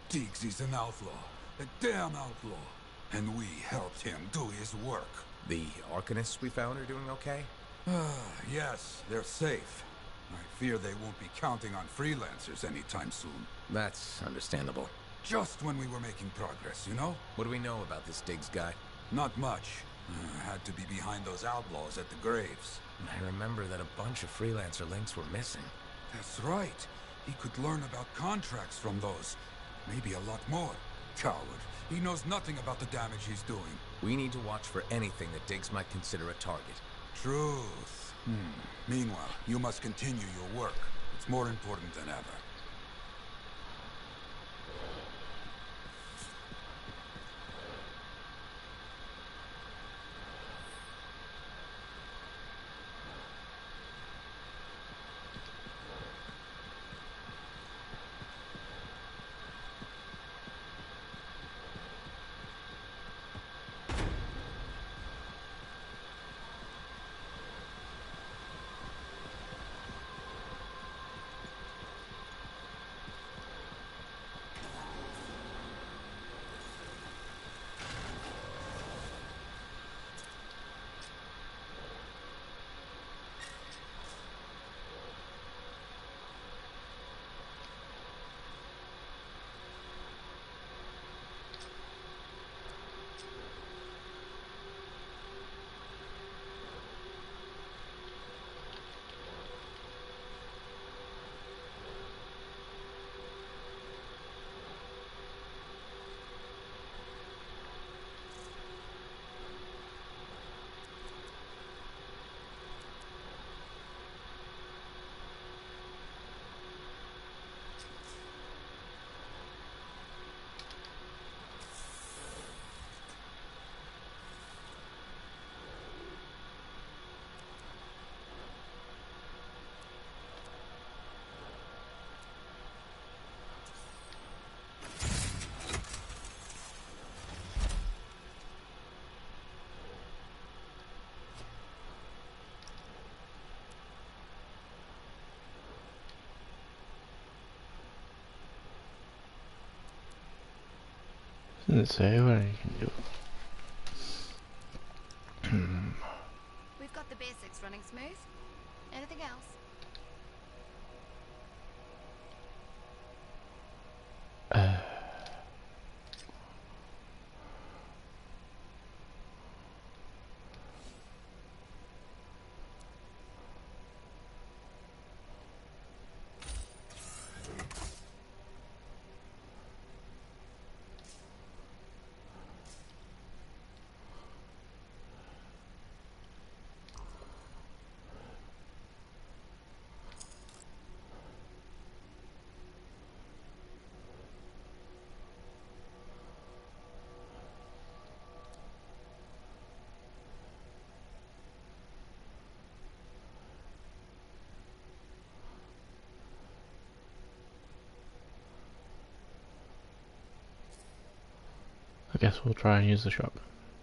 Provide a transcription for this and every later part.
Diggs is an outlaw. A damn outlaw. And we helped him do his work. The Arcanists we found are doing okay? Yes, they're safe. I fear they won't be counting on freelancers anytime soon. That's understandable. Just when we were making progress, you know? What do we know about this Diggs guy? Not much. Had to be behind those outlaws at the graves. I remember that a bunch of freelancer links were missing. That's right. He could learn about contracts from those. Maybe a lot more. Coward. He knows nothing about the damage he's doing. We need to watch for anything that Diggs might consider a target. Truth. Meanwhile, you must continue your work. It's more important than ever. Doesn't say what I can do. We've got the basics running smooth. Anything else? I guess we'll try and use the shotgun.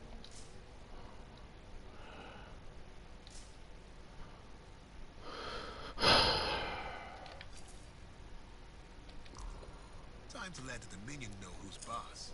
Time to let the Dominion know who's boss.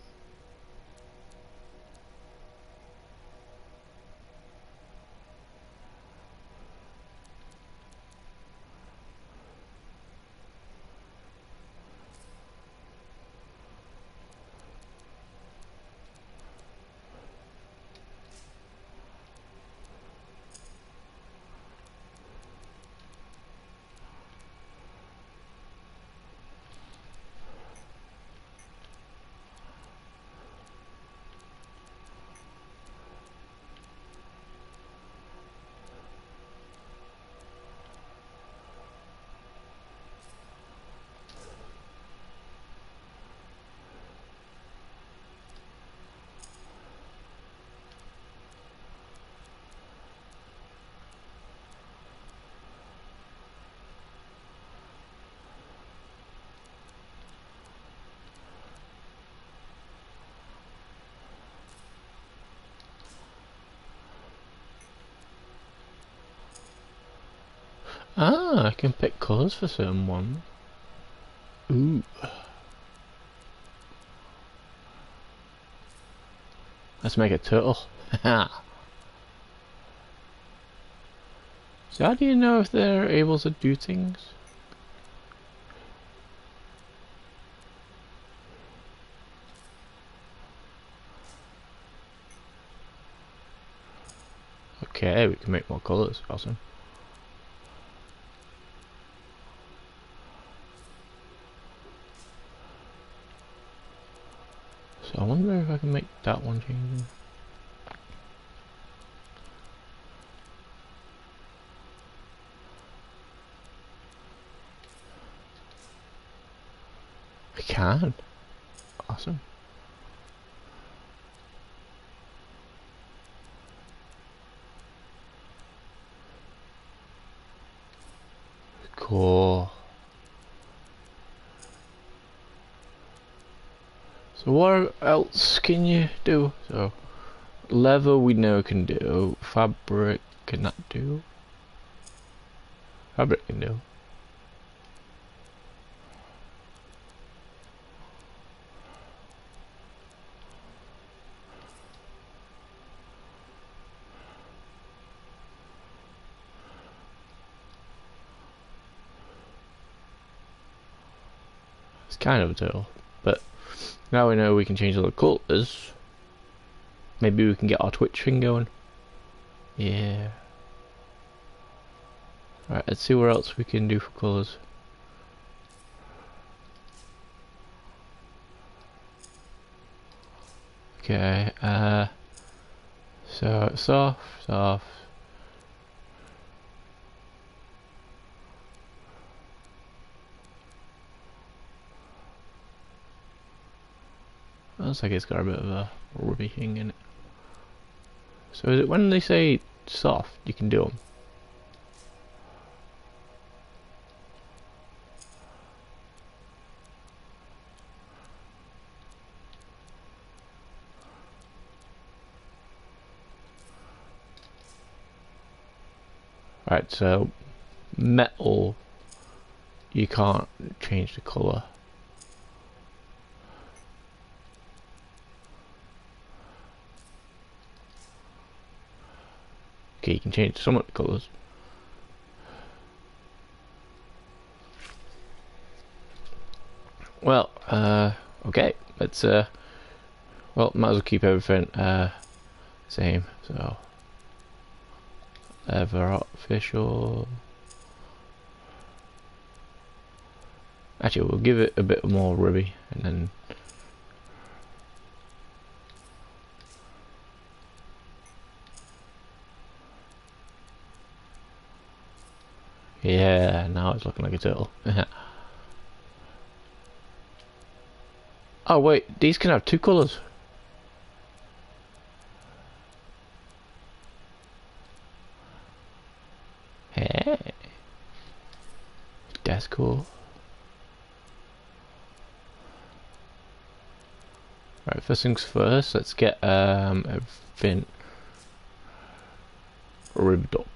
Ah, I can pick colours for certain ones. Ooh. Let's make a turtle. So how do you know if they're able to do things? Okay, we can make more colours. Awesome. So I wonder if I can make that one change. I can. Awesome. Cool. So what else can you do? So leather we know can do. Fabric cannot do. Fabric can do. It's kind of a turtle, but now we know we can change all the colours. Maybe we can get our Twitch thing going. Yeah. Right, let's see what else we can do for colours. Okay, so soft. Looks like it's got a bit of a rubby thing in it. So is it when they say soft, you can do them? Right, so metal, you can't change the colour. Okay, you can change some of the colours. Well, okay, let's, well, might as well keep everything, same, so, leather artificial. Actually, we'll give it a bit more rubby, and then, yeah, now it's looking like a turtle. Oh wait, these can have two colours. Hey, that's cool. Right, first things first, let's get everything ribbed up.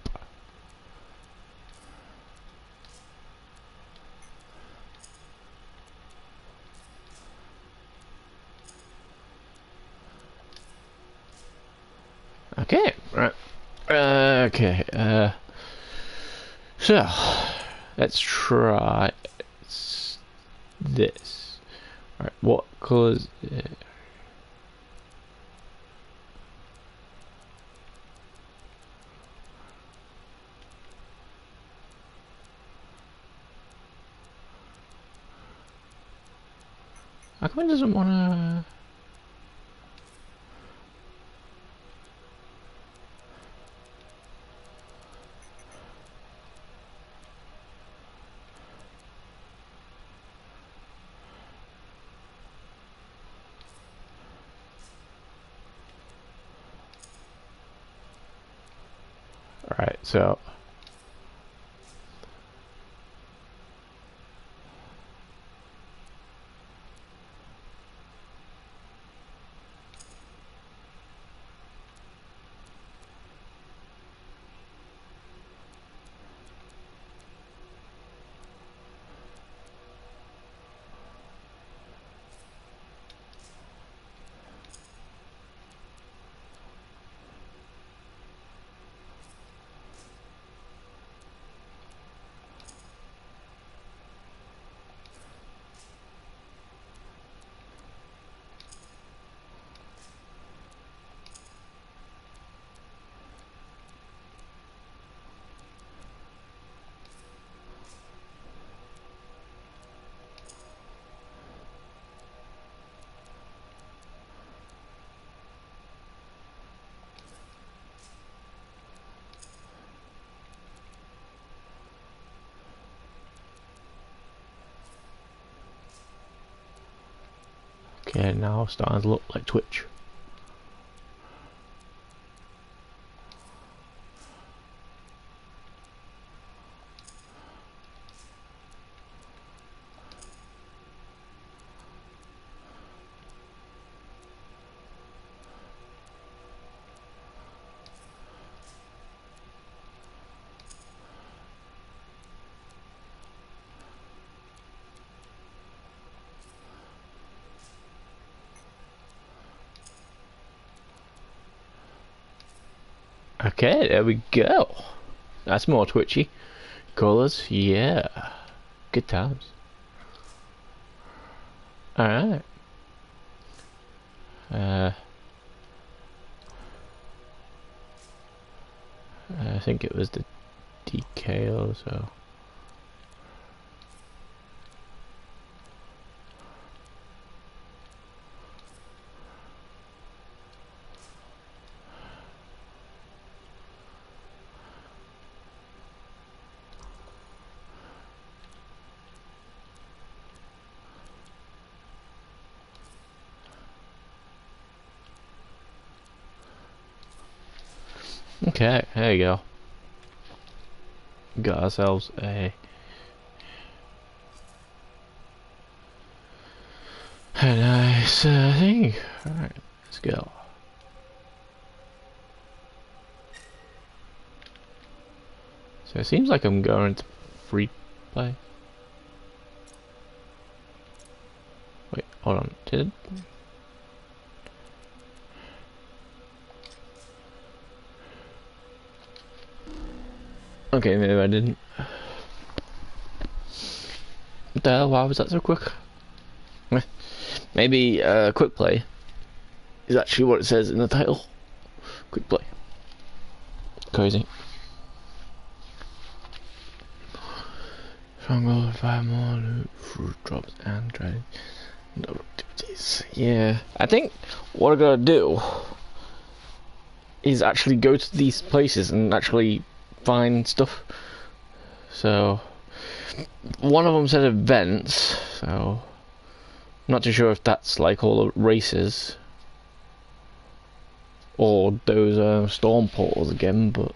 Okay, right. Okay, so let's try this. Right, what colours? How come it doesn't want to? Right, so Okay, now starting to look like Twitch. Okay, there we go. That's more twitchy. Colours, yeah. Good times. Alright. I think it was the DK also. Okay, there you go. Got ourselves a nice thing. Alright, let's go. So it seems like I'm going to free play. Wait, hold on. Did it? Okay, maybe I didn't. What the hell? Why was that so quick? Maybe quick play is actually what it says in the title. Quick play. Crazy. Stronghold, 5 more loot, fruit drops, and trade activities. Yeah, I think what I gotta do is actually go to these places and actually find stuff. So one of them said events, so I'm not too sure if that's like all the races or those storm portals again, but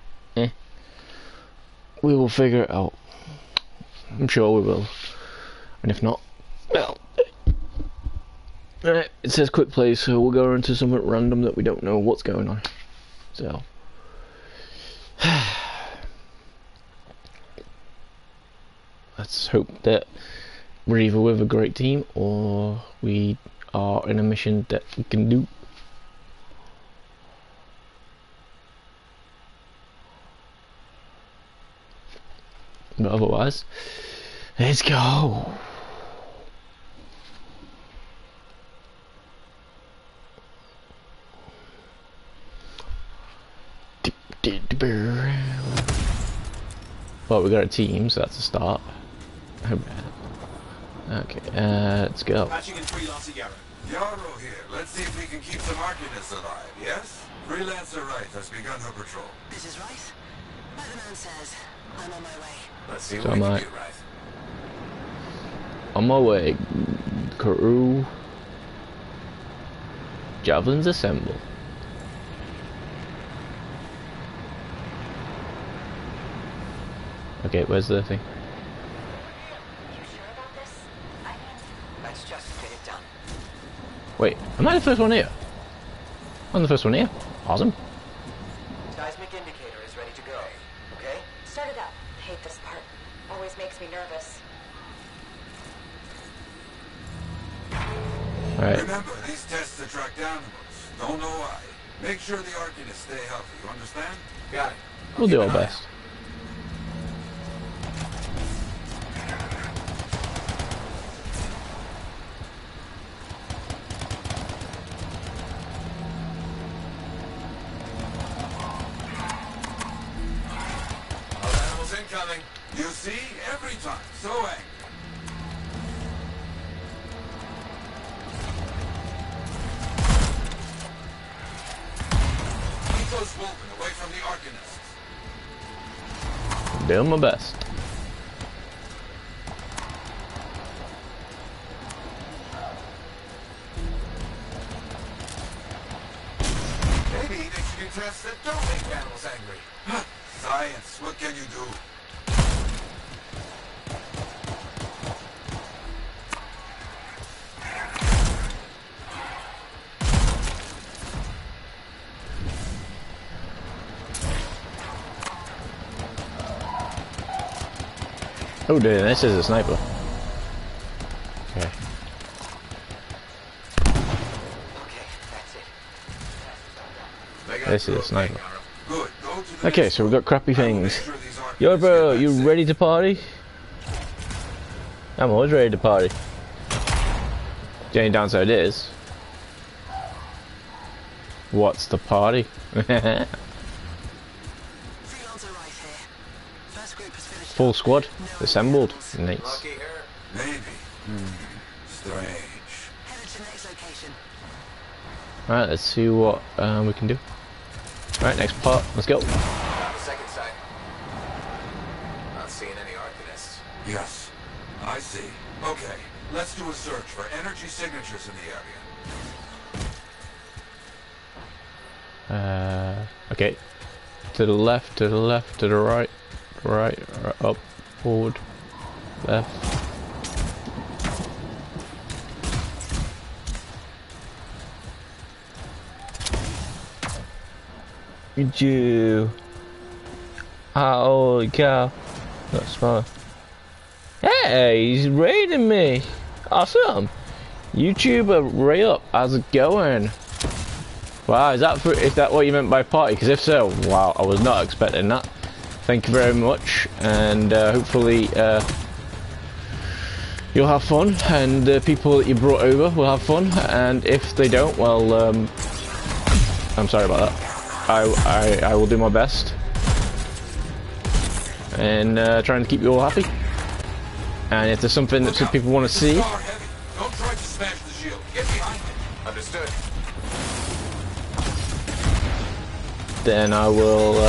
we will figure it out. I'm sure we will, and if not, well, it says quick play, so we'll go into something random that we don't know what's going on. So let's hope that we're either with a great team or we are in a mission that we can do. But otherwise, let's go. Well, we got a team, so that's a start. Okay, let's go. Patching in Freelancer Yarrow. Yarrow here. Let's see if we can keep some Arcanists alive, yes? Freelancer Wright has begun her patrol. This is Wright. Like the man says, I'm on my way. Let's see So what we am can I. do, Wright. On my way. Crew. Javelins assemble. Okay, where's the thing? You sure about this? Let's just get it done. Wait, am I the first one here? I'm the first one here. Awesome. Seismic indicator is ready to go. Okay? Start it up. I hate this part. Always makes me nervous. Alright, Remember, these tests attract animals. Don't know why. Make sure the Arcanists stay healthy, you understand? Got it. we'll do our best. All animals incoming. You see? Every time. So angry. Keep those Wolfen away from the Arcanists. Doing my best. energy tests that don't make animals angry. Science, what can you do? Oh dear, this is a sniper. Okay. Okay, that's it. This is a sniper. Good. Go to the Okay, next so we've got crappy room. I will make things. sure these Yo archivists bro, get you that ready to party? I'm always ready to party. The only downside is... What's the party? Freelancer right here. First group has finished. Full squad, assembled. Nice. Lucky her. Maybe. Strange. Headed to next location. Alright, let's see what we can do. Alright, next part, let's go. On the second side. Not seeing any Arcanists. Yes, I see. Okay, let's do a search for energy signatures in the area. Okay. To the left, to the left, to the right, right, up, forward, left. Did you? Holy cow! That's fine. Hey, he's raiding me. Awesome. YouTuber Ray Up, how's it going? Wow, is that what you meant by party? Because if so, wow, I was not expecting that. Thank you very much, and hopefully you'll have fun, and the people that you brought over will have fun, and if they don't, well, I'm sorry about that. I will do my best, and trying to keep you all happy. And if there's something that some people want to see, Star heavy. Don't try to smash the shield. Get behind it. Understood. then I will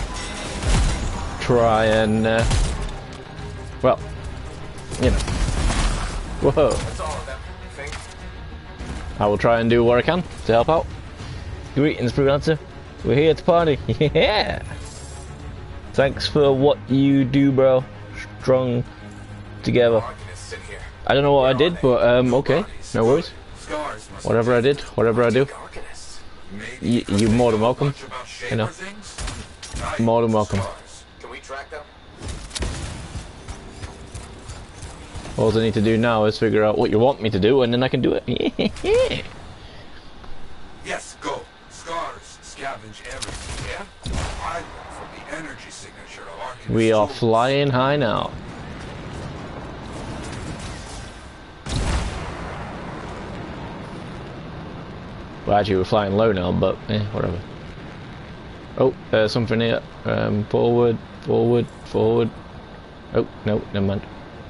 try and, well, you know, whoa. That's all of them, I think. I will try and do what I can to help out. Greetings, Freelancer. We're here to party. Yeah. Thanks for what you do, bro. Strong together. Arcanists in here. I don't know what I did, but okay, no worries. Scars must Whatever I did, whatever I do, Arcanists. maybe you're more than welcome. much about You know. shaper things? More than welcome. Scars. Can we track them? All I need to do now is figure out what you want me to do, and then I can do it. Yeah. Yes, go. Scars scavenge everything, yeah? I look for the energy signature of Arcanist. We are tools. flying high now. Well, actually, we're flying low now, but whatever. Oh, there's something here. Forward, forward, forward. Oh, no, never mind.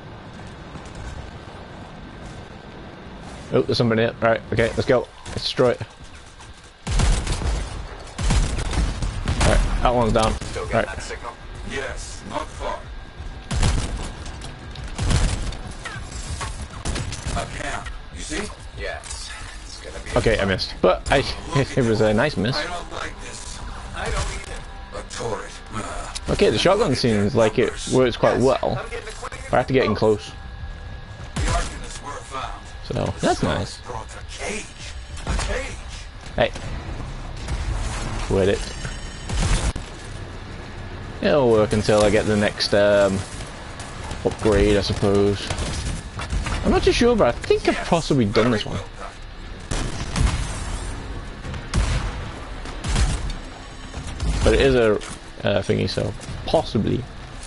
Oh, there's something here. Right, okay, let's go. Let's destroy it. Alright, that one's down. Still getting Right. that signal? Yes, not far. A camp, you see? Yes. It's gonna be Okay, I missed. But it was a nice miss. I don't like this. I don't either. A turret. Okay, the shotgun seems like it works quite well. I'm getting acquainted. I have to get in close. The Arcanists were found. So, that's nice. Brought a cage. A cage. Hey. With it. It'll work until I get the next upgrade, I suppose. I'm not too sure, but I think I've possibly done this one. Well done. But it is a thingy, so possibly.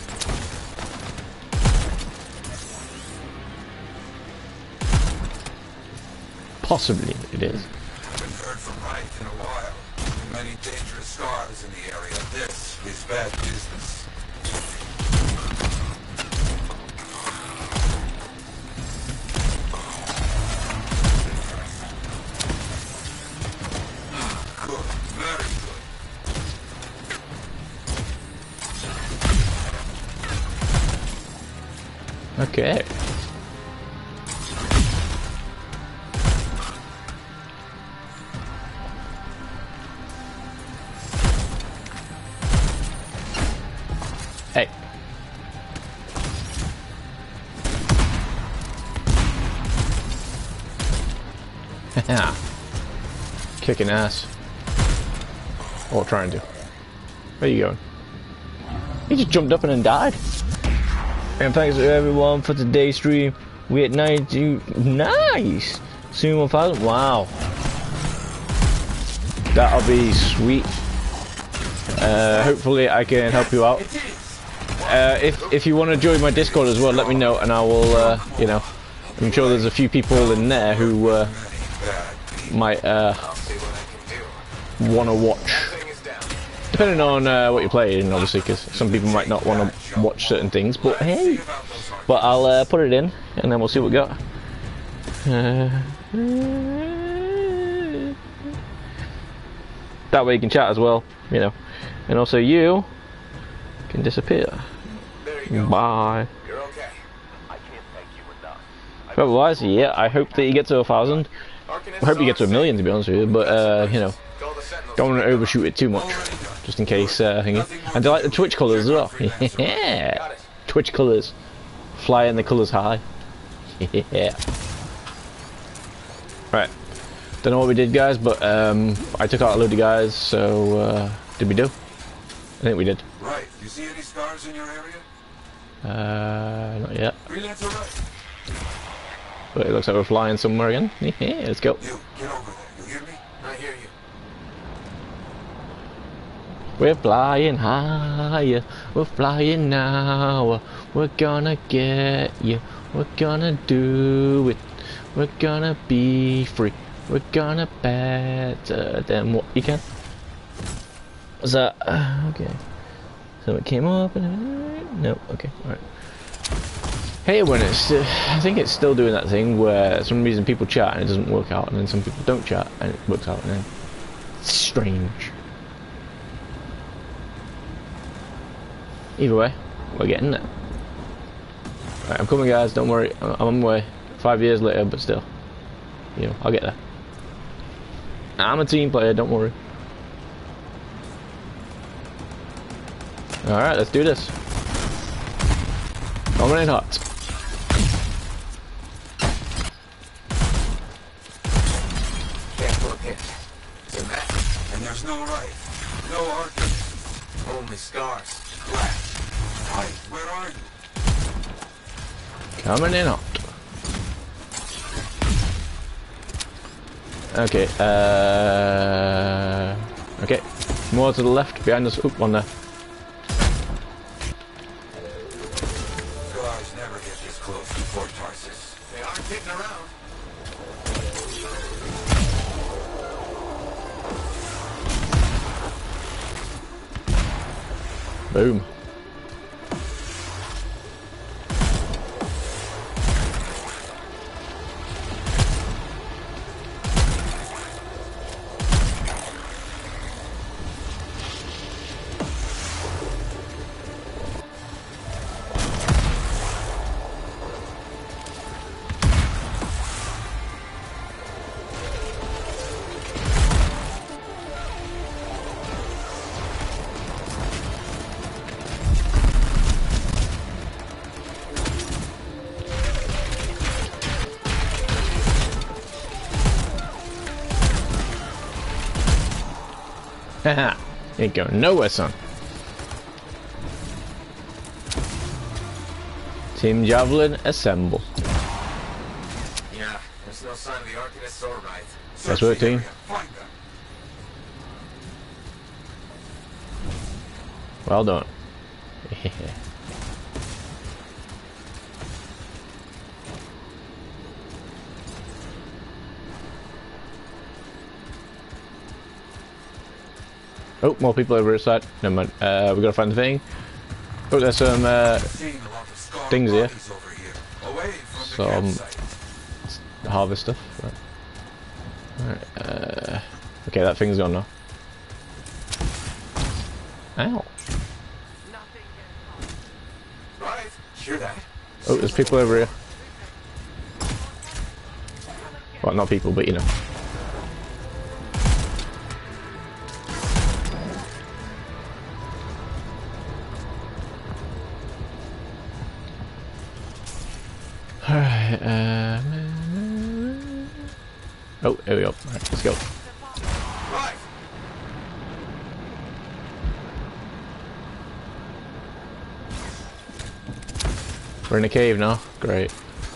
Possibly it is. Haven't heard from Wright in a while. Many dangerous scars in the area. This is bad business. Good, very good. Okay. Hey. Kicking ass. Or trying to. Where you going? He just jumped up and then died. And thanks to everyone for today's stream. We at 92. Nice! Soon 1000. Wow. That'll be sweet. Hopefully I can help you out. If you want to join my Discord as well, let me know and I will, you know, I'm sure there's a few people in there who might want to watch. Depending on what you're playing, obviously, because some people might not want to watch certain things, but hey. But I'll put it in and then we'll see what we got. That way you can chat as well, you know. And also you can disappear. Bye. You're okay. Otherwise, yeah, I hope that you get to 1000. I hope you get to 1,000,000 to be honest with you, but you know, don't want to overshoot it too much, just in case. And I like the Twitch colours as well. Yeah, Twitch colours, flying the colours high. Yeah. Right. Don't know what we did, guys, but I took out a load of guys. So did we do? I think we did. Right. You see any scars in your area? Not yet. Freelancer, right? But it looks like we're flying somewhere again. Yeah, let's go. You, get over there. You hear me? I hear you. We're flying higher. We're flying now. We're gonna get you. We're gonna do it. We're gonna be free. We're gonna better than what you can. What's that? Okay. So it came up and no. Okay. All right. Hey, when it's, I think it's still doing that thing where for some reason people chat and it doesn't work out, and then some people don't chat and it works out, and then it's strange. Either way, we're getting there. Right, I'm coming, guys. Don't worry, I'm on my way. 5 years later, but still, you know, I'll get there. I'm a team player. Don't worry. All right, let's do this. Coming in hot. It's a mess. And there's no right, no argument. Only scars. Black. Right, where are you? Coming in hot. Okay, okay. More to the left, behind us. Oop, one there. Scars never get this close to Fort Tarsis. They aren't getting around. Boom. Haha, ain't going nowhere, son. Team Javelin, assemble. Yeah, there's no sign of the Arcanists or right. Nice work, team. Find them. Well done. Oh, more people over this side. Never mind. We gotta find the thing. Oh, there's some Seeing a lot of scarred things here. bodies over here, away from the Some campsite. harvest stuff. Right. Okay, that thing's gone now. Ow. Right? Hear that? Oh, there's people over here. Well, not people, but you know. Right, oh, here we go. Right, let's go. Right. We're in a cave now. Great.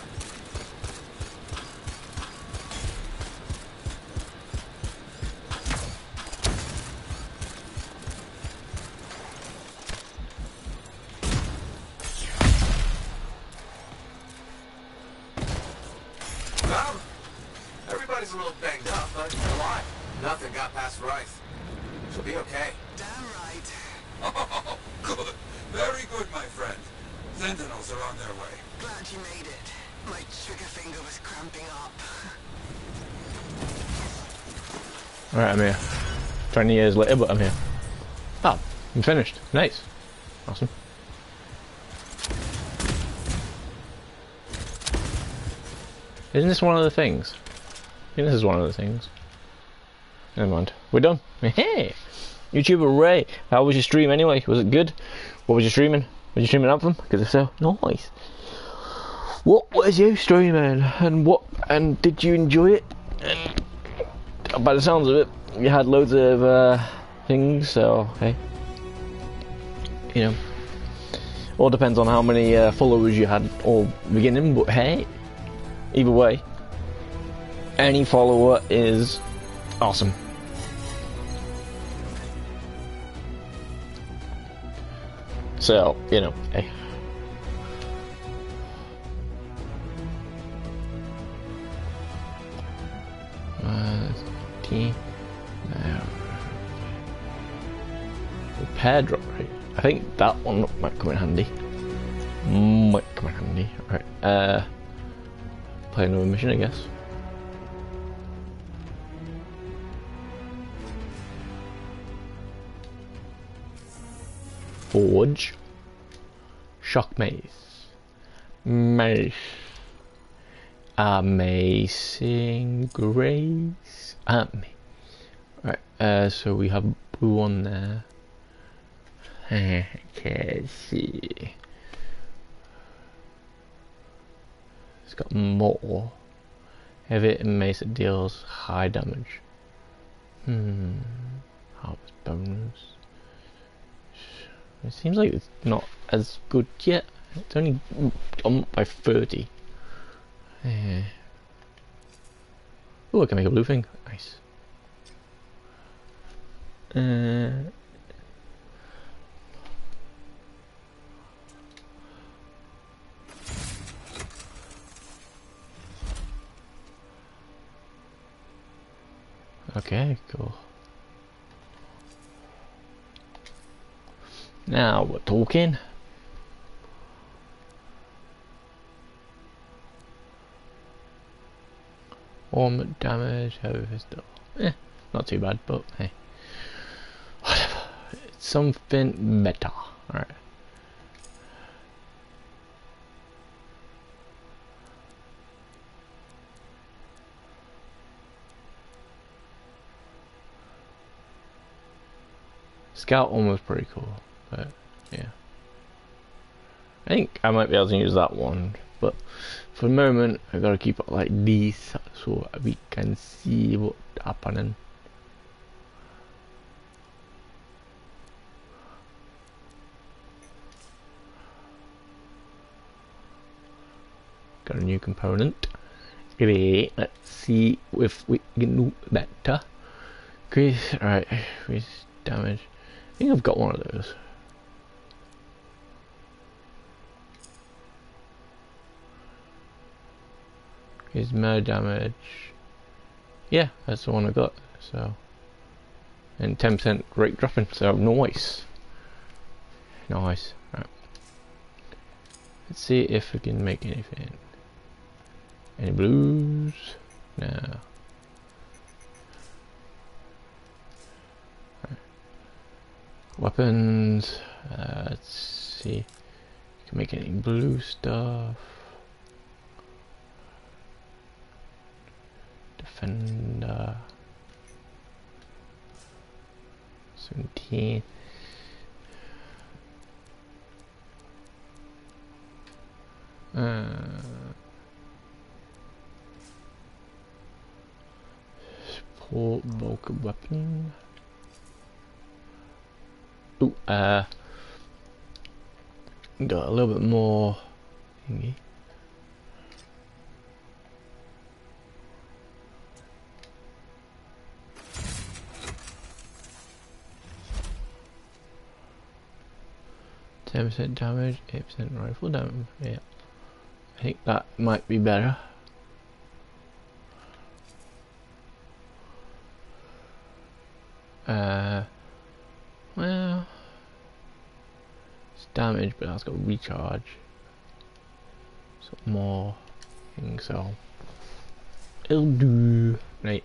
Well, everybody's a little banged up, but alive. Nothing got past Rice. She'll be okay. Damn right. Oh, good. Very good, my friend. Sentinels are on their way. Glad you made it. My trigger finger was cramping up. Alright, I'm here. 20 years later, but I'm here. Oh, I'm finished. Nice. Awesome. Isn't this one of the things? I think this is one of the things. Never mind. We're done. Hey! YouTuber Ray, how was your stream anyway? Was it good? What was you streaming? Was you streaming Anthem? Because if so, nice. What was you streaming? And did you enjoy it? And by the sounds of it, you had loads of things, so hey. You know. All depends on how many followers you had all beginning, but hey. Either way, any follower is awesome. So, you know, hey. Repair drop rate. I think that one might come in handy. Right. Play another mission, I guess. Forge. Shock mace. Mace. Amazing grace. Right, so we have blue on there. Okay, see. It's got more. Heavy and mace that deals high damage. Harvest bonus. It seems like it's not as good yet. It's only up by 30. Oh, I can make a blue thing. Nice. Okay, cool. Now we're talking. Armor damage, heavy pistol. Not too bad, but hey. Whatever. It's something better. Alright. Scout armor was pretty cool, but yeah. I think I might be able to use that one, but for the moment I gotta keep it like this so we can see what's happening. Got a new component. Great. Let's see if we can do better. Okay, alright, increase damage. I think I've got one of those. Here's more damage. Yeah, that's the one I got. So, and 10% rate dropping. So nice, nice. Right. Let's see if we can make anything. Any blues? No. Right. Weapons. Let's see. You can make any blue stuff. Defender 17. Support bulk weapon. Ooh, got a little bit more thingy. %10 damage, 8% rifle damage. Yeah, I think that might be better. Well, it's damage, but that's got recharge. So more things, so it'll do. Right,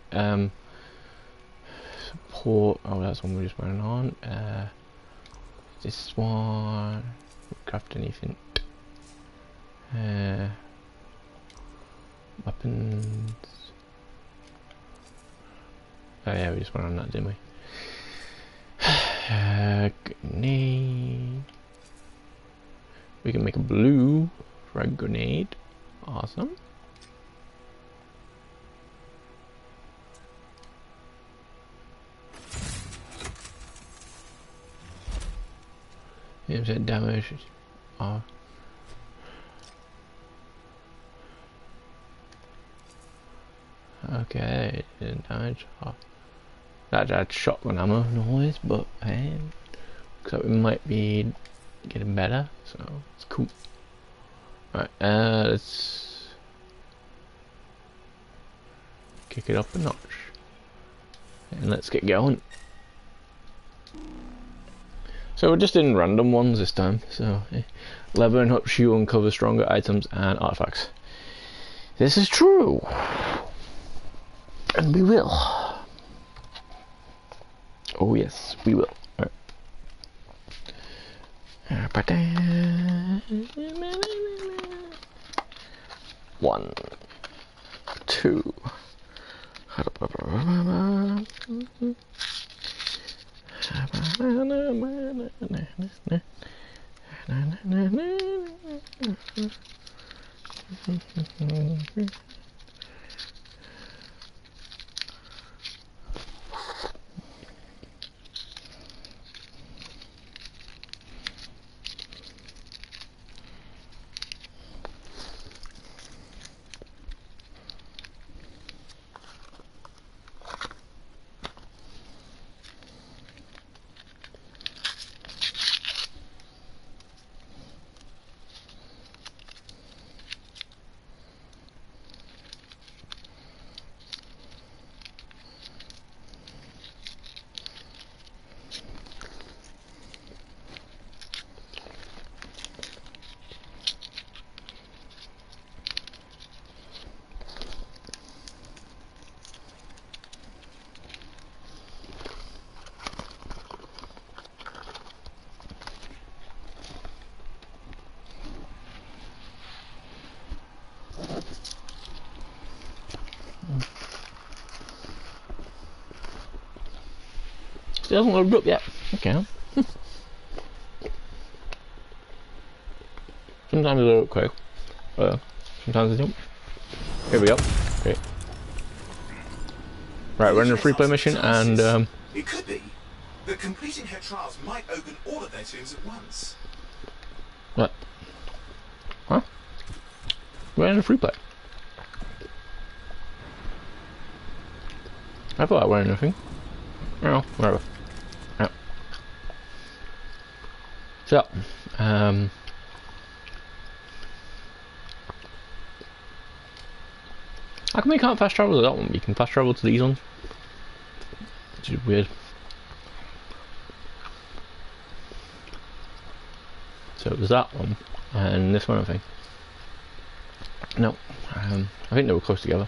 support. Oh, that's one we're just running on. This one. Craft anything. Weapons. Oh yeah, we just went on that, didn't we? Grenade. We can make a blue frag grenade. Awesome. % damage. Okay, didn't damage. That had shotgun ammo noise, but hey, looks like we might be getting better, so it's cool. Alright, let's kick it up a notch and let's get going. So we're just in random ones this time. So leveling helps you uncover stronger items and artifacts. This is true, and we will. Oh yes, we will. Right. 1, 2. Still hasn't loaded up yet. Okay. Sometimes they load up quick. Sometimes they don't. Here we go. Great. Right, we're in a free play mission and It could be that completing her trials might open all of their tombs at once. what? Huh? We're in a free play. I thought I weren't anything. Oh, whatever. Yep. So, how come we can't fast travel to that one? We can fast travel to these ones, which is weird. So it was that one and this one, I think. No, I think they were close together.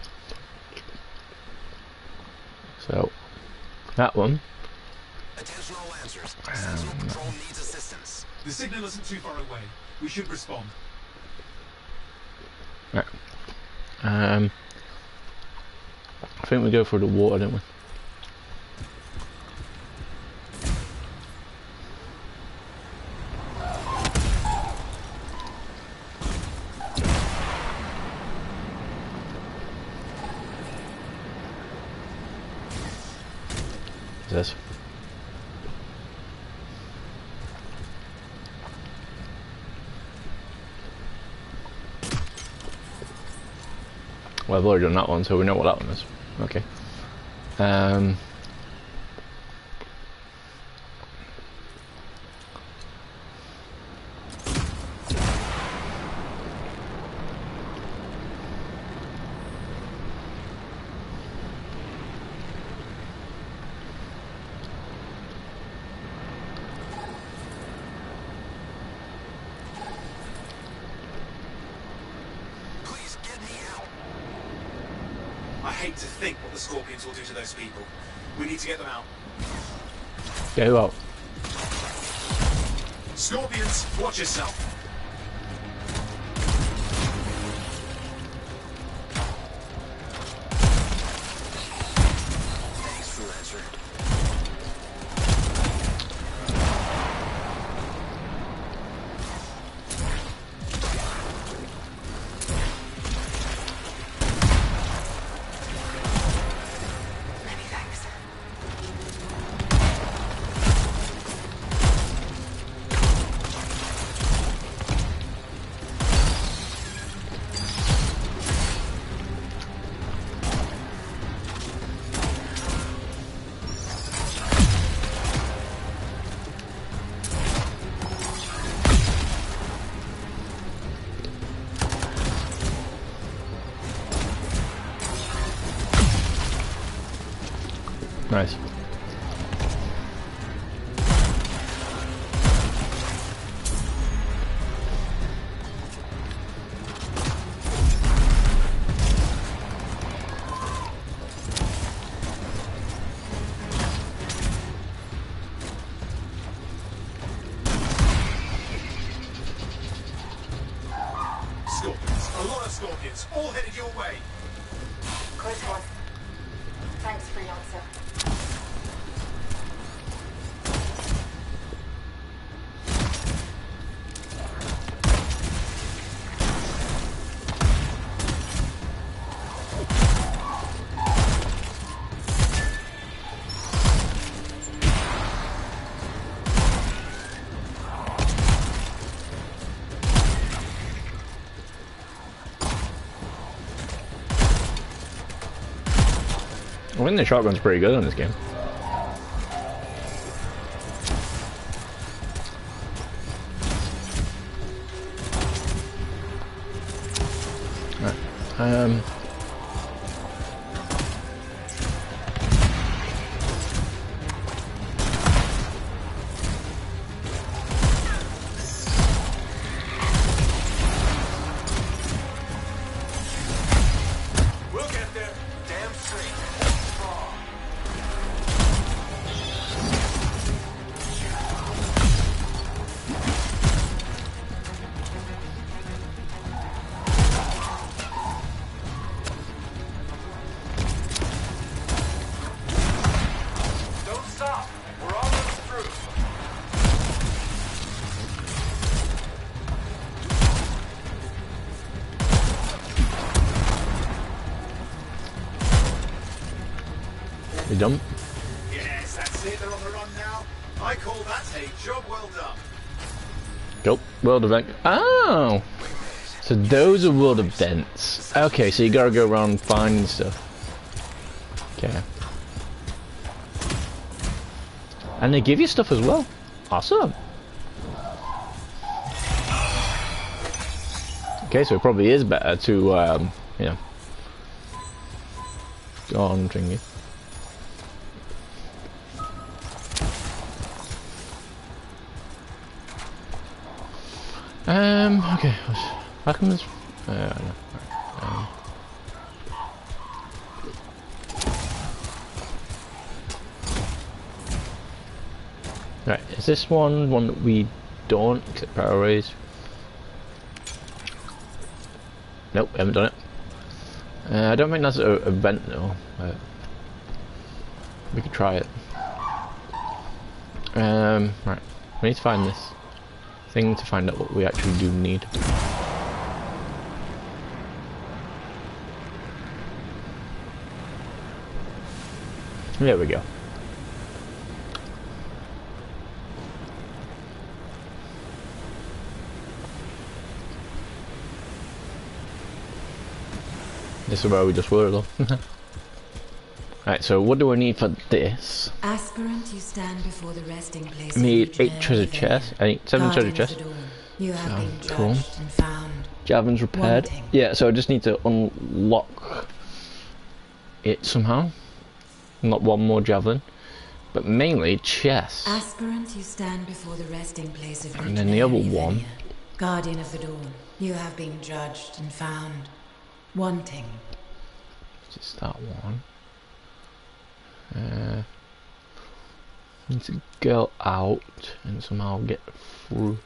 So that one. Attention all Lancers. Signal control needs assistance. The signal isn't too far away. We should respond. Right. I think we go for the water, don't we? this. Well, I've already done that one, so we know what that one is. Okay. Please get me out. I hate to think what the Scorpions will do to those people. We need to get them out. Get who out? Scorpions, watch yourself. Thanks for answering. Many thanks. Nice. Scorpions. A lot of Scorpions. All headed your way. Close one. Thanks for your answer. I think the shotgun's pretty good in this game. Right. We'll get there. Damn straight. Don't stop. We're almost through. You done? Yes, that's it. They're on the run now. I call that a job well done. Nope. World event. Oh! So those are world events. Okay, so you gotta go around finding stuff. Okay. And they give you stuff as well. Awesome. Okay, so it probably is better to, you know, go on, Tringy. Okay, how come this? No. Right, is this one that we don't accept power raise? Nope, we haven't done it. I don't think that's an event though, but we could try it. Right, we need to find this thing to find out what we actually do need. There we go. This is where we just were though. Right, so what do I need for this? Aspirant, you stand before the resting place. I need 8 treasure chests. I need 7 treasure chests. You have been Cool. judged and found. Javelin's repaired. Wanting. Yeah, so I just need to unlock it somehow. Not one more javelin, but mainly chests. Aspirant, you stand before the resting place of And then the other Legionary one. Venia. Guardian of the Dawn, you have been judged and found. Wanting. Just that one. Need to go out and somehow get through.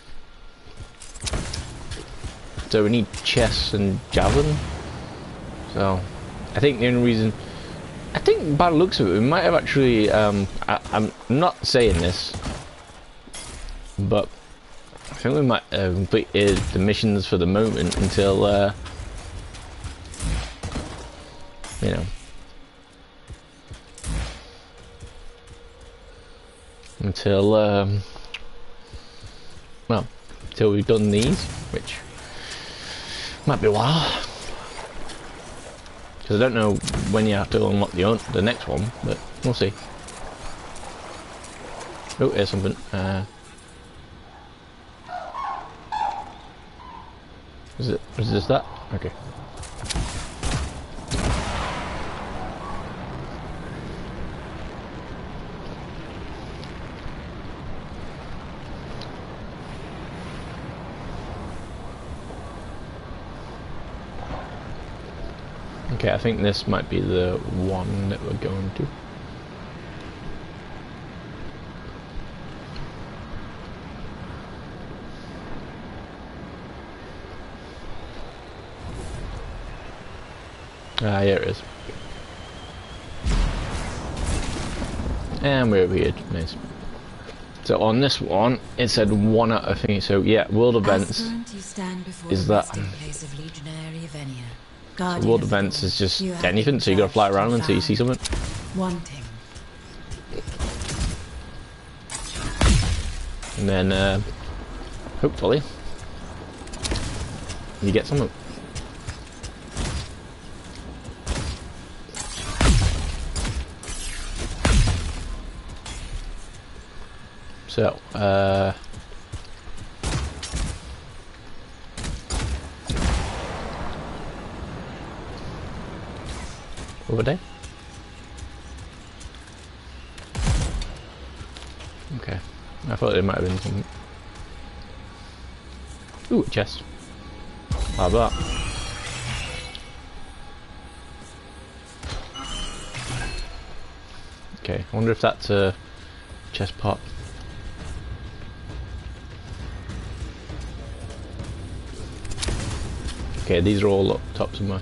So we need chests and javelin. So I think the only reason, I think by the looks of it, we might have actually. I'm not saying this, but I think we might have completed the missions for the moment until you know. Until well, until we've done these, which might be a while, because I don't know when you have to unlock the next one, but we'll see. Oh, here's something. Is this that? Okay. Okay, I think this might be the one that we're going to. Ah, here it is. And we're weird. Nice. So on this one, it said 1 out of 3. So yeah, world events is that. So world events is just anything, so you gotta fly around until you see something. Wanting. And then, hopefully, you get something. So, over there? Okay. I thought there might have been something. Ooh, a chest. How about that? Okay, I wonder if that's a chest pot. Okay, these are all up top somewhere.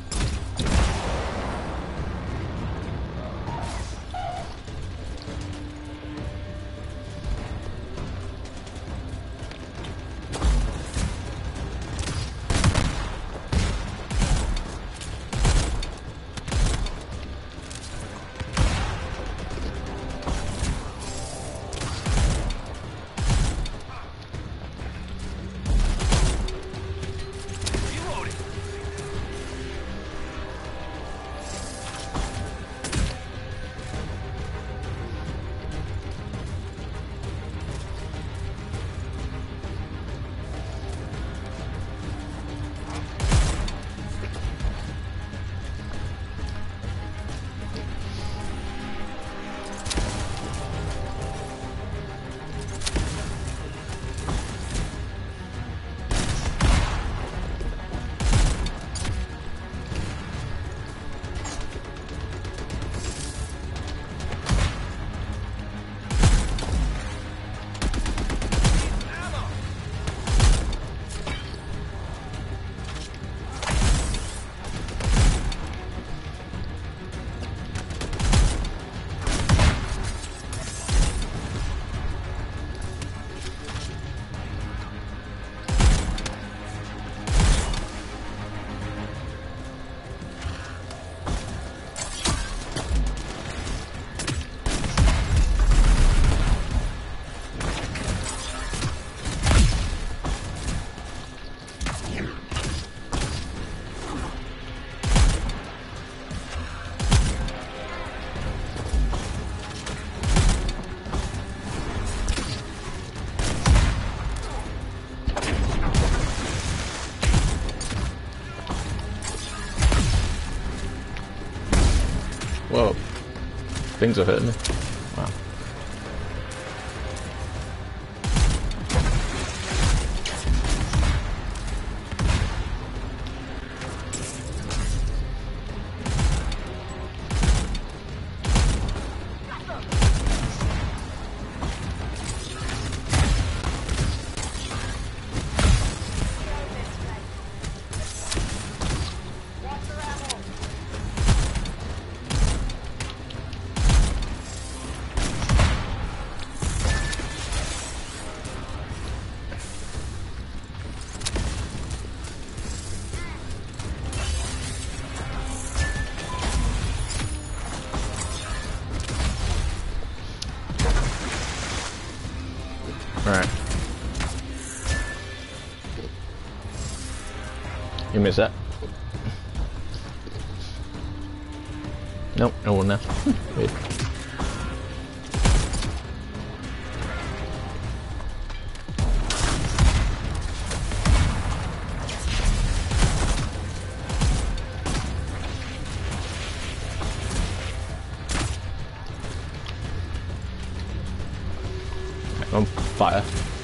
things are hurting me. Wow. Right. You missed that? Nope, no one now. Weird. On fire.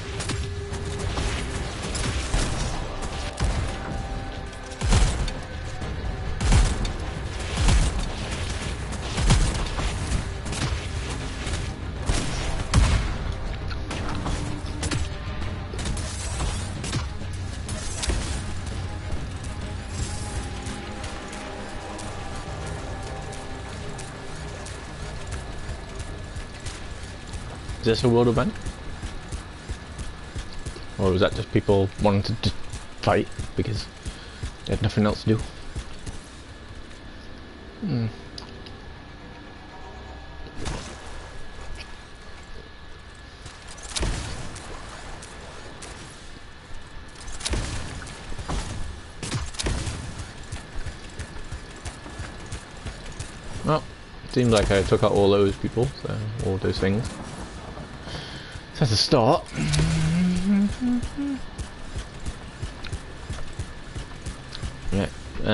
Is this a world event? Or was that just people wanting to fight because they had nothing else to do? Hmm. Well, seems like I took out all those people, so all those things. So that's a start. Yeah.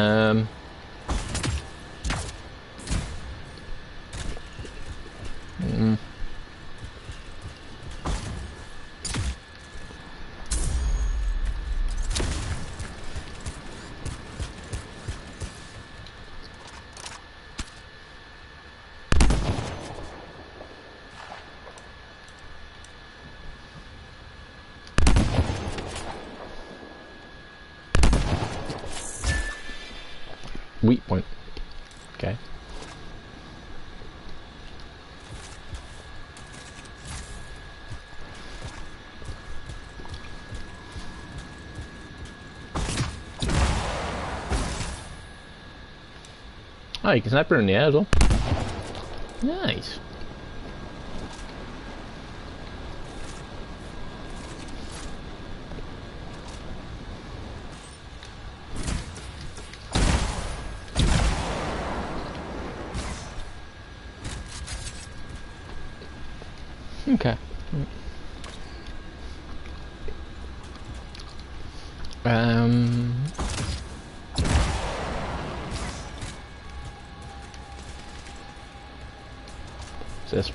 Weak point. Okay. Oh, you can sniper in the air as well. Nice. Okay. What's this?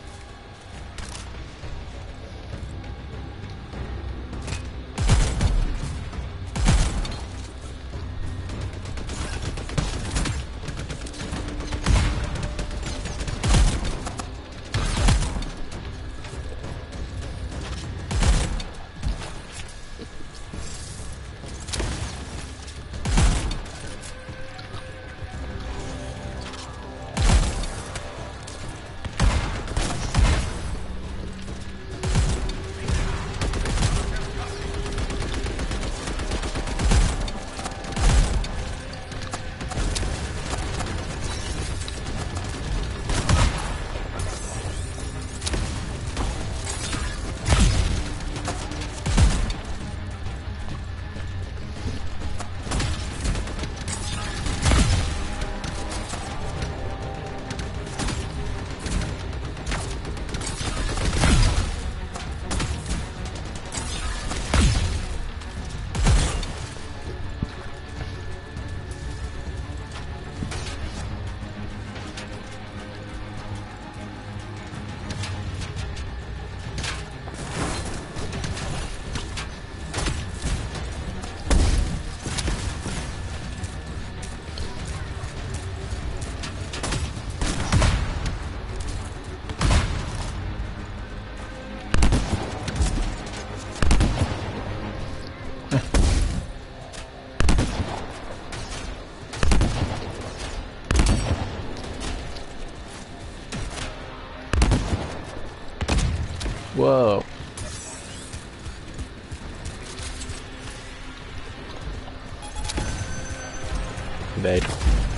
Whoa. Evade.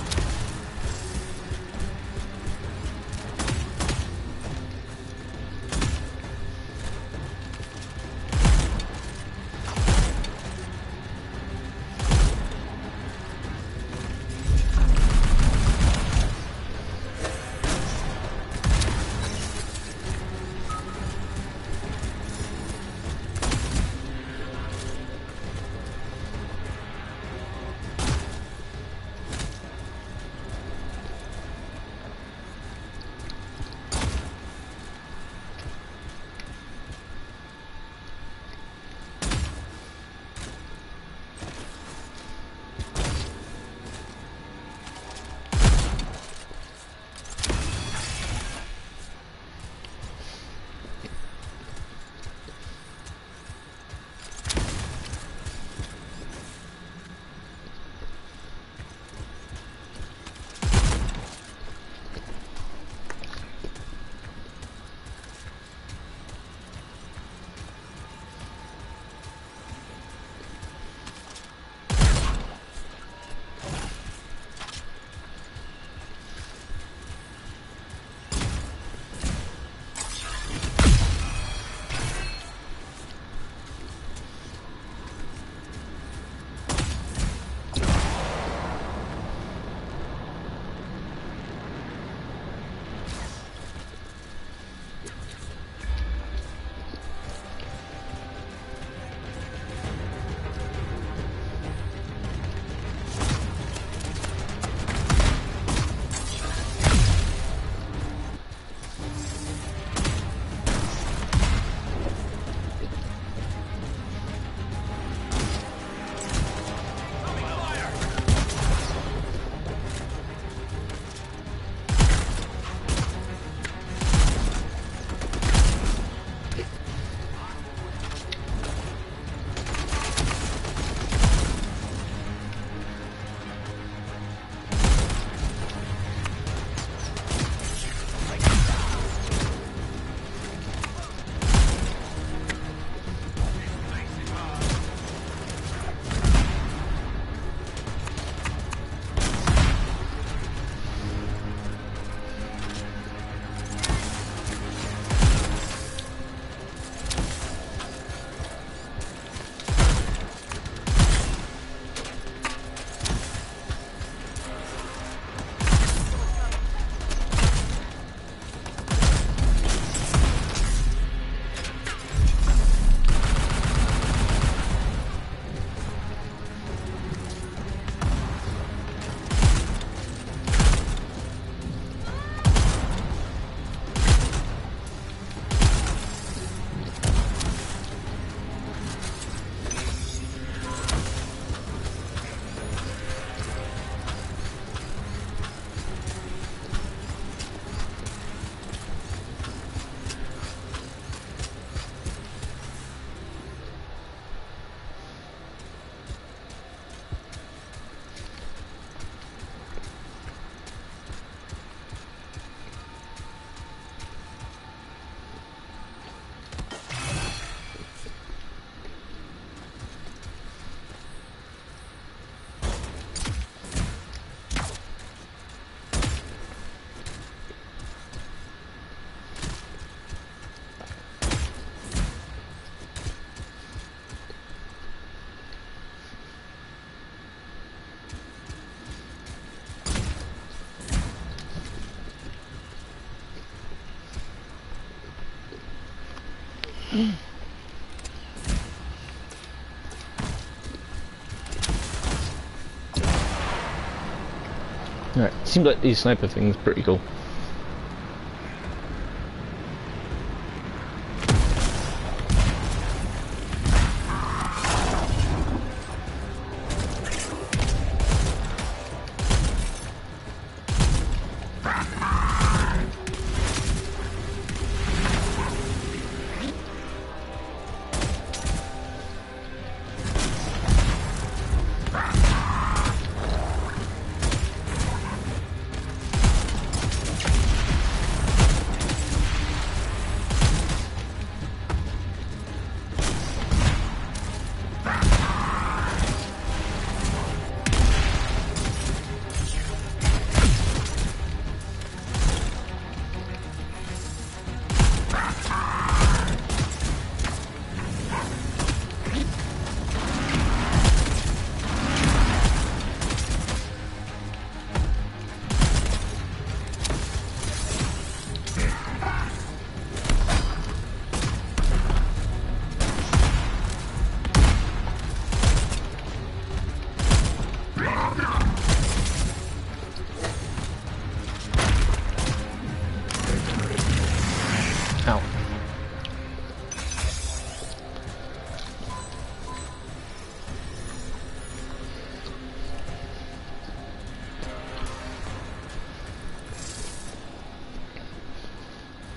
Alright, seems like these sniper things are pretty cool.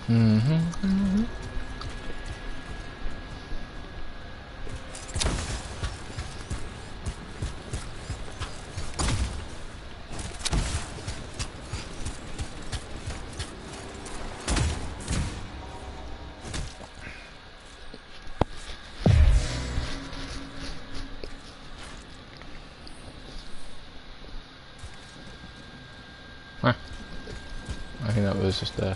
Mm-hmm. Huh. I think that was just there.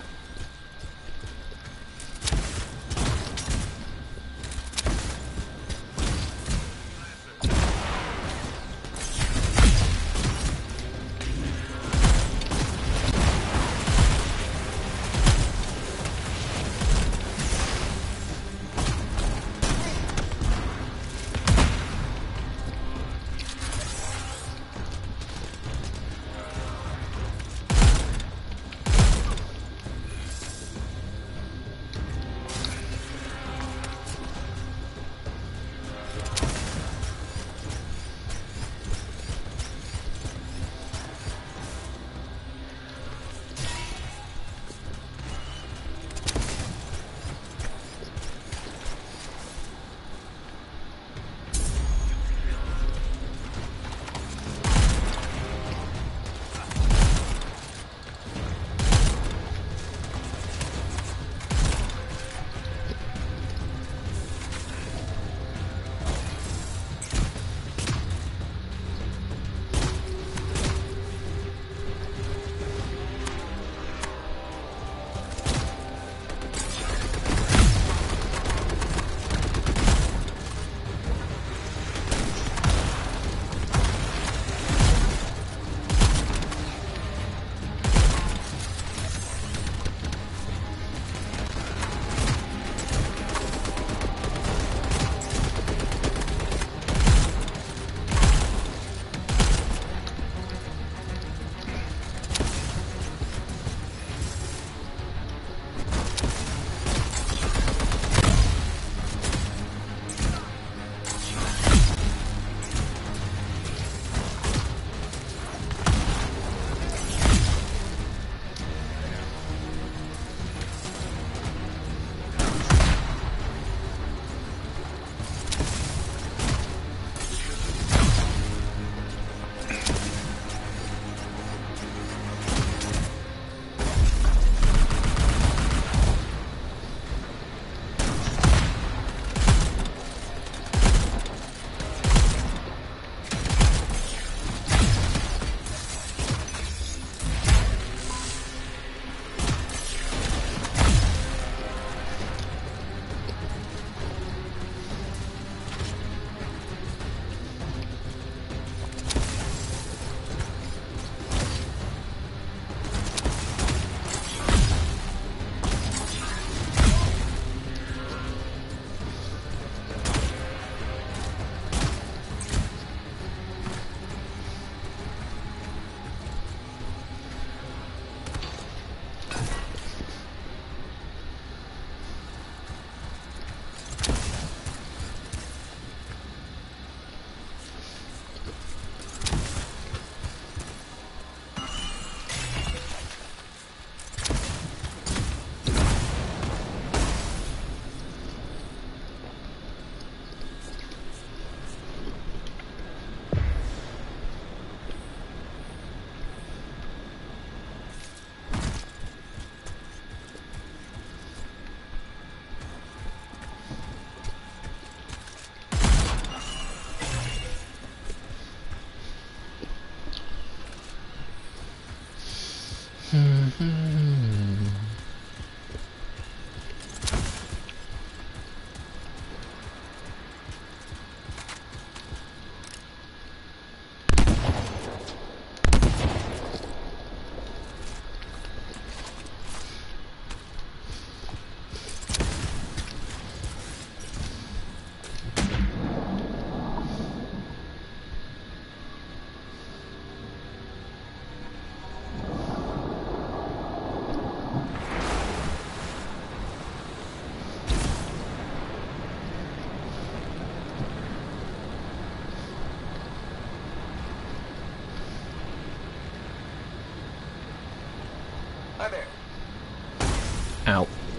Hi there. Out.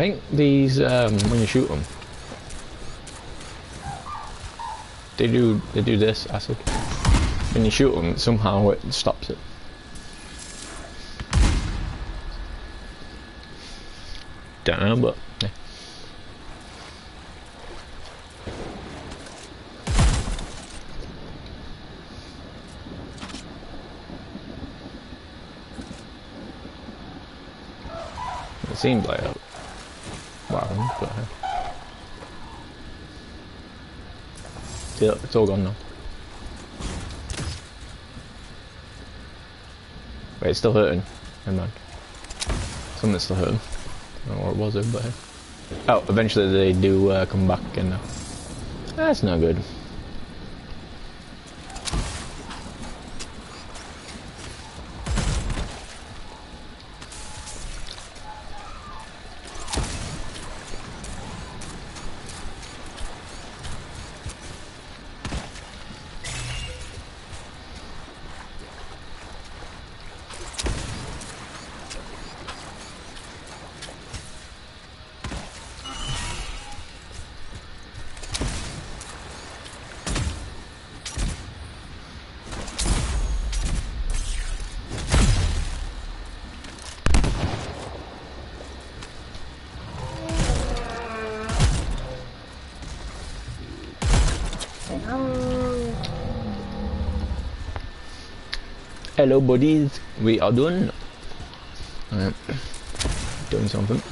think these, when you shoot them, they do this acid. When you shoot them, somehow it stops it. Don't know, but yeah. It seems like a wow, but yeah, it's all gone now. Wait, it's still hurting. Never mind. Something's still hurting. I don't know what it was there, but oh, eventually they do come back again now. That's not good. Hello buddies, we are done. Doing something.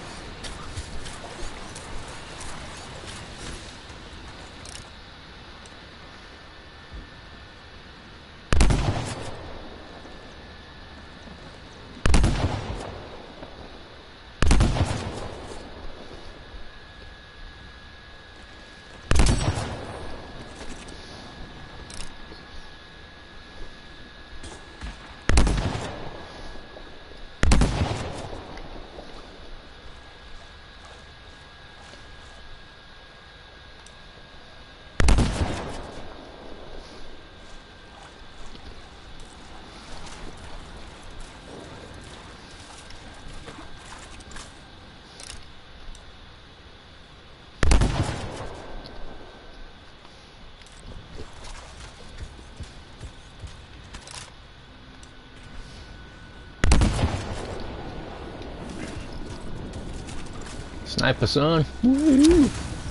Sniper son. Woo!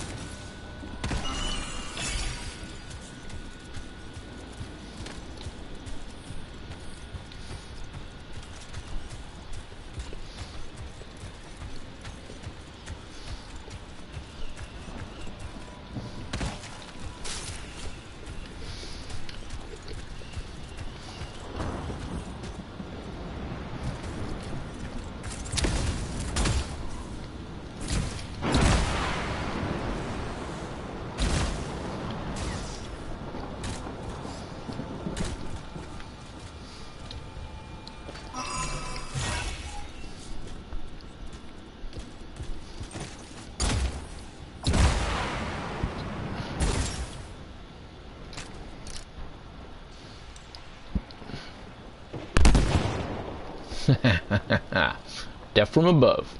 Death from above.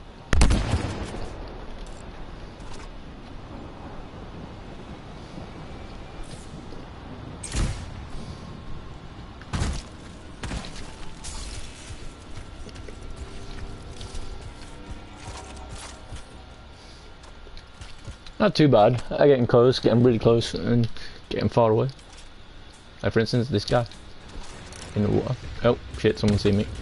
Not too bad. I'm getting close, getting really close, and getting far away. Like for instance, this guy in the water. Oh shit! Someone see me.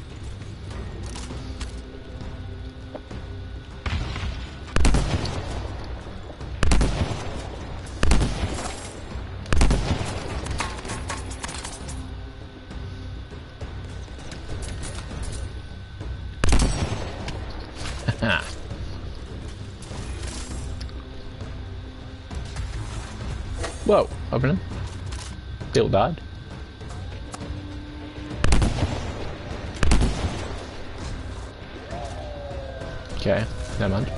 Whoa, open him. Bill died. Okay, never mind.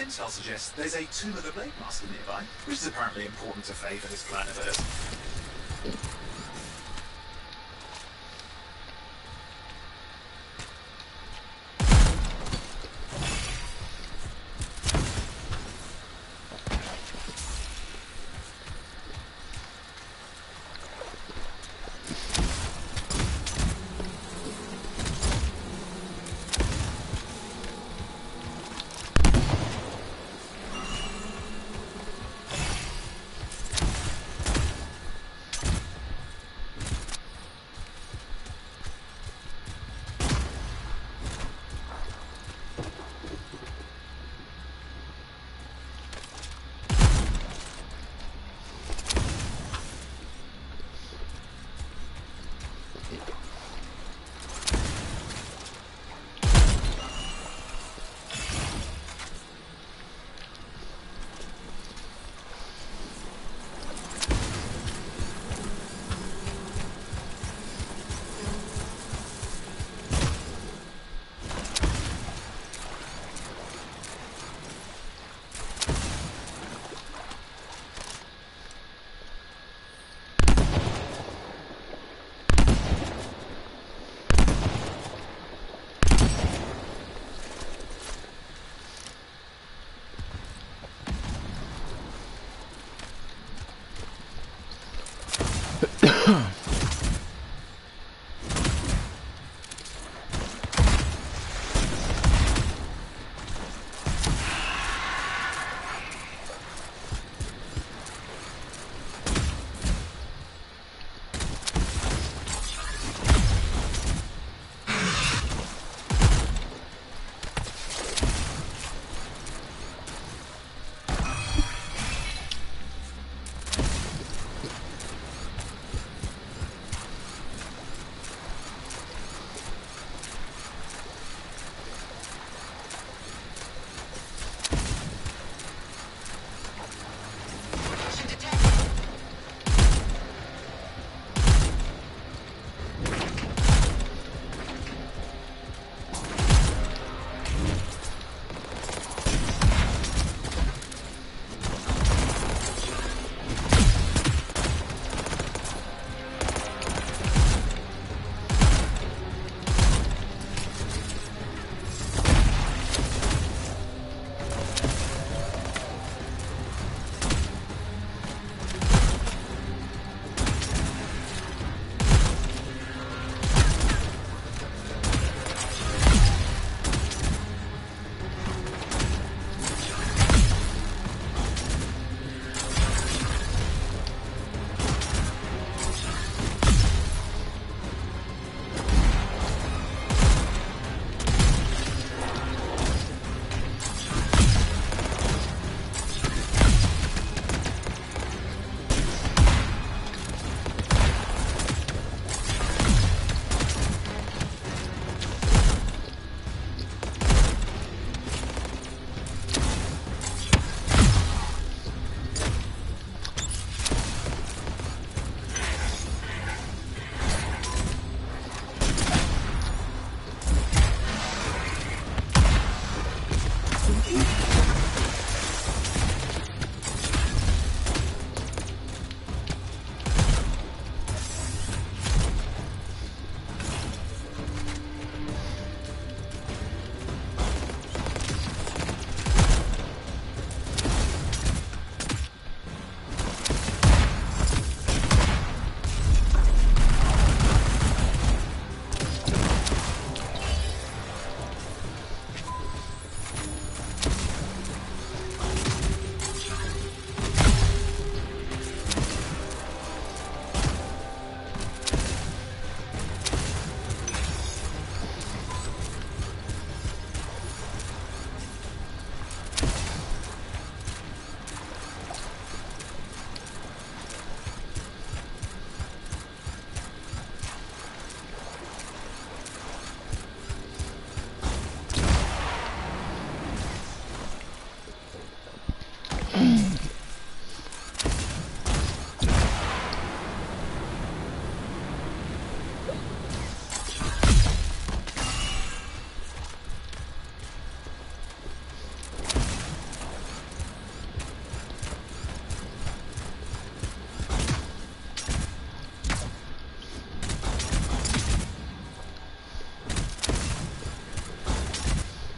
intel suggests there's a Tomb of the Blade Master nearby, which is apparently important to Faye for this plan of hers.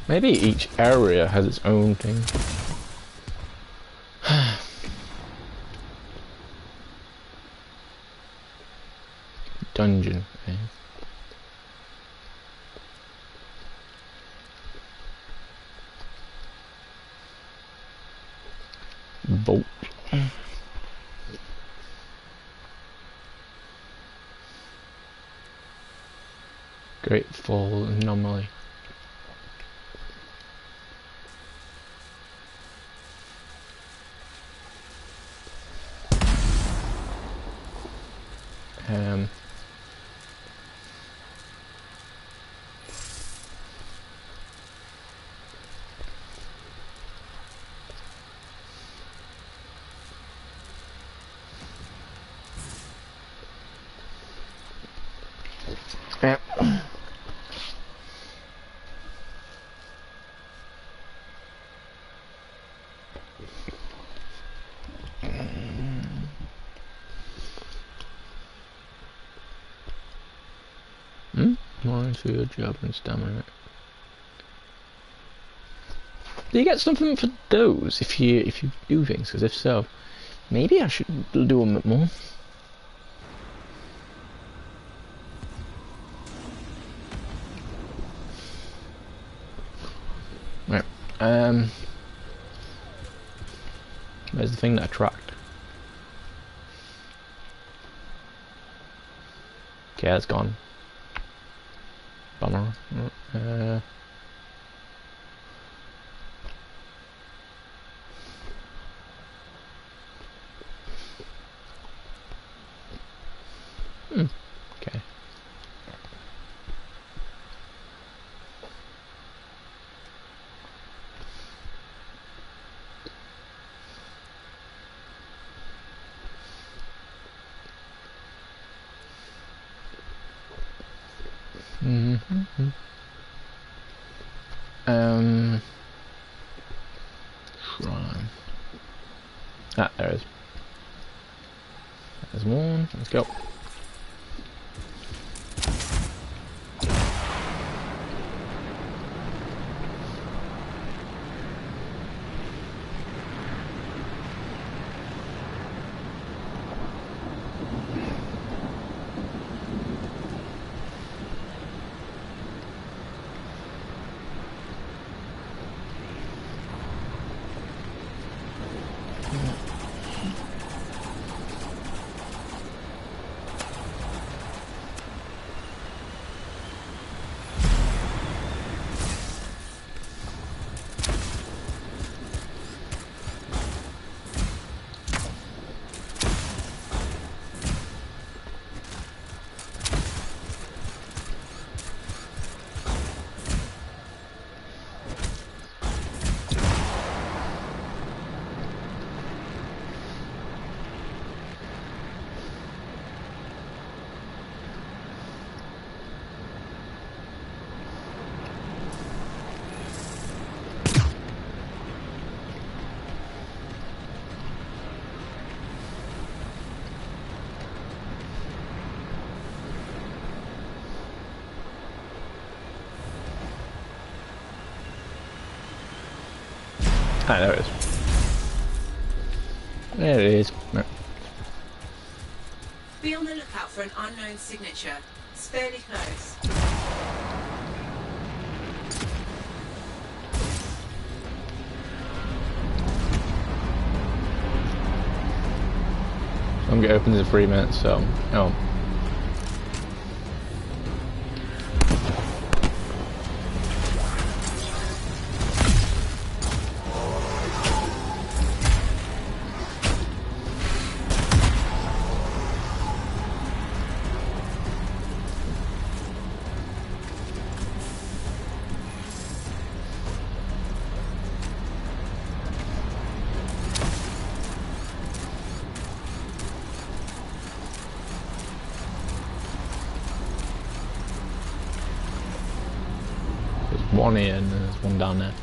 Maybe each area has its own thing. Dungeon. Eh? Bolt. Great Fall Anomaly. Yeah. More for your job and stamina. Do you get something for those if you do things? Because if so, maybe I should do them a bit more. Right. Where's the thing that I tracked? Okay, it's gone. Bummer. Okay. Shrine. Ah, there it is. There's one. Let's go. Ah, there it is. There it is. No. Be on the lookout for an unknown signature. It's fairly close. I'm gonna open in 3 minutes, so oh. One here and there's one down there.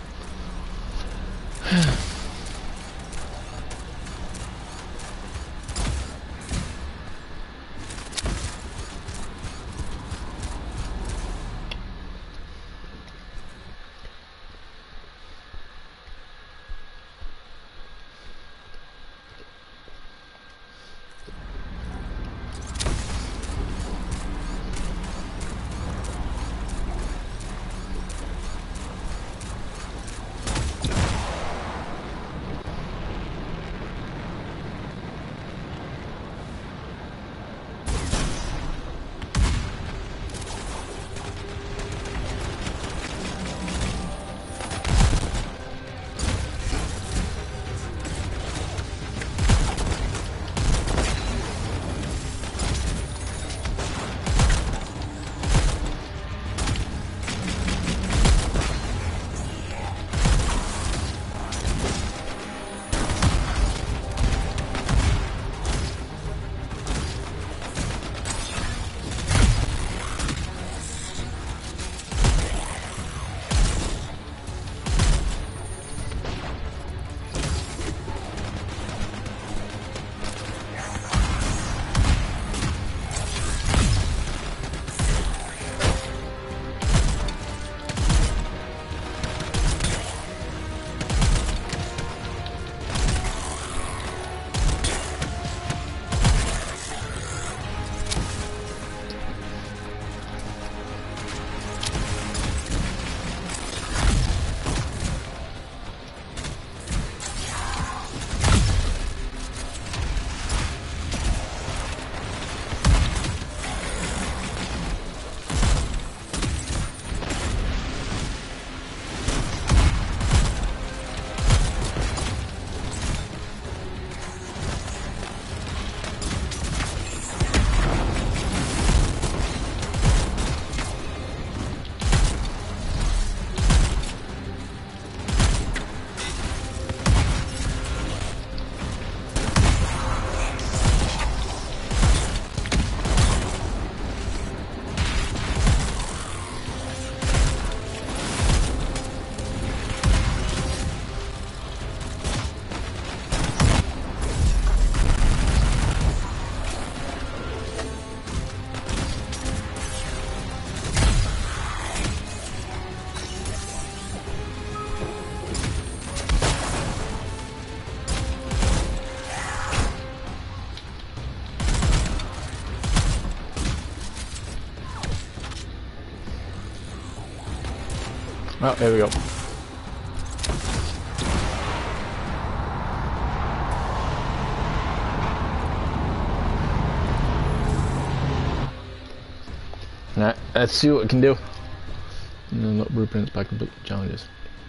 Oh, here we go. Alright, let's see what we can do. Not blueprints by complete challenges.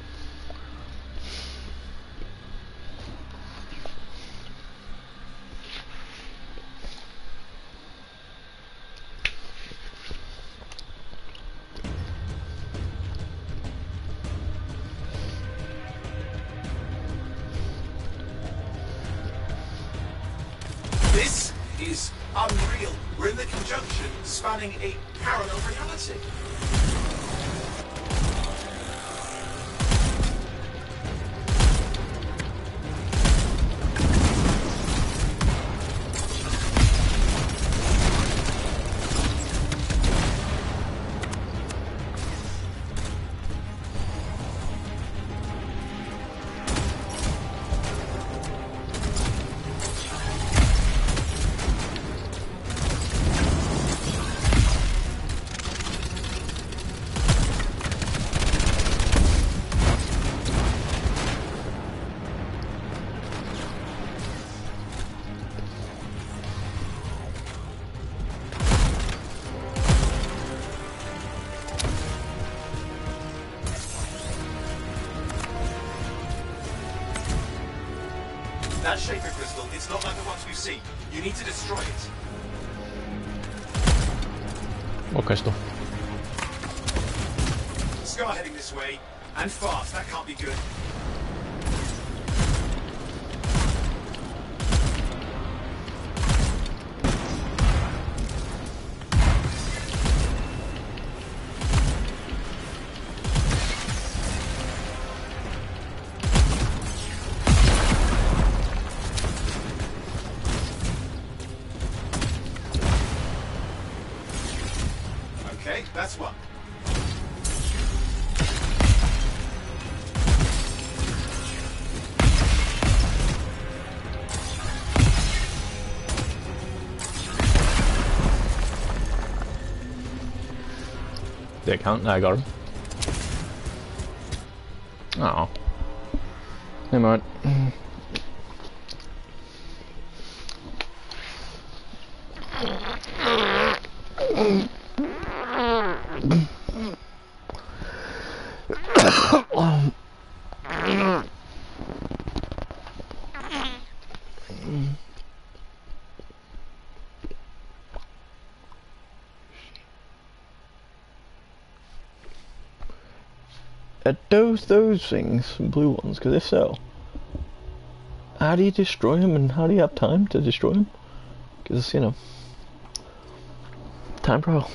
This is unreal. We're in the conjunction spanning a parallel reality. That Shaper crystal, it's not like the ones we've seen. You need to destroy it. What crystal? Scar heading this way, and fast. That can't be good. Okay, that's one. Did it count? No, I got him. Oh. Never mind. Are those things blue ones? Because if so, how do you destroy them and how do you have time to destroy them? Because, you know, time pro.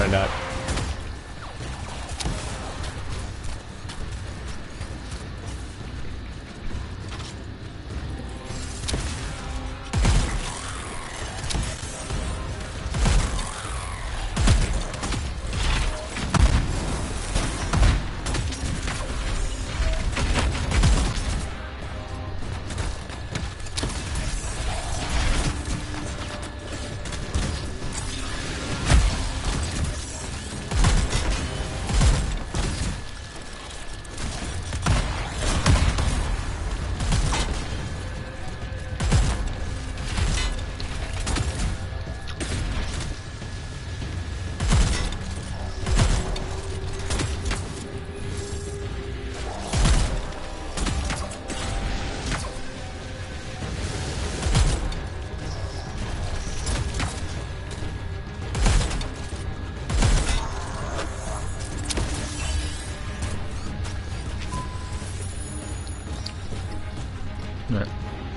gonna die. Right.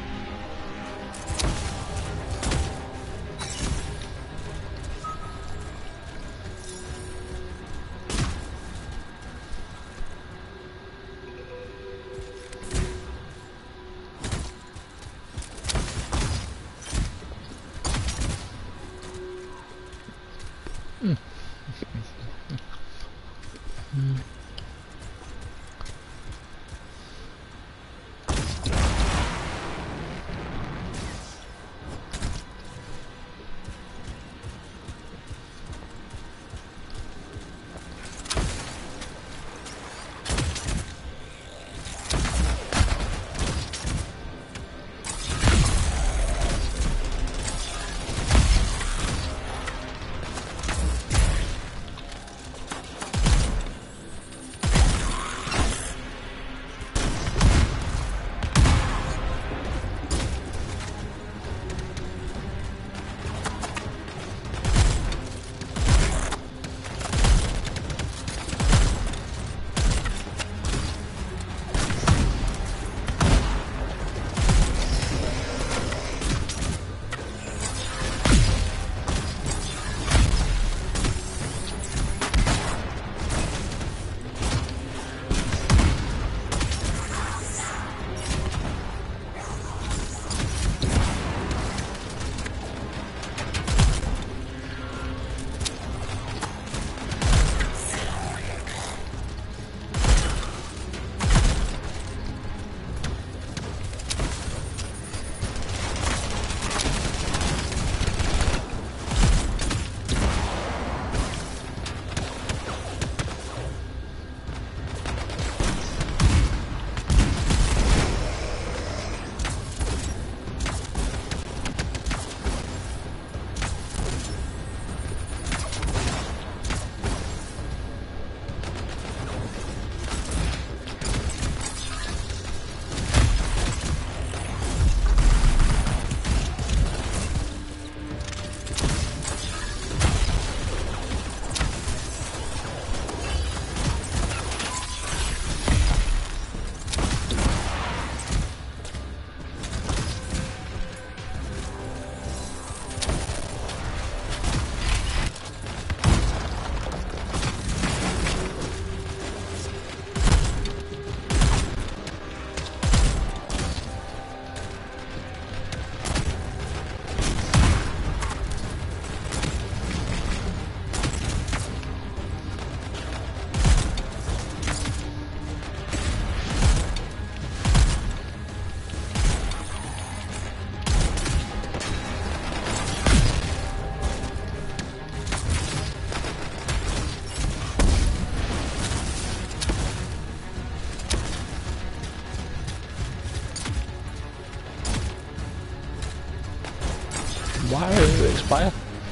Why does it expire?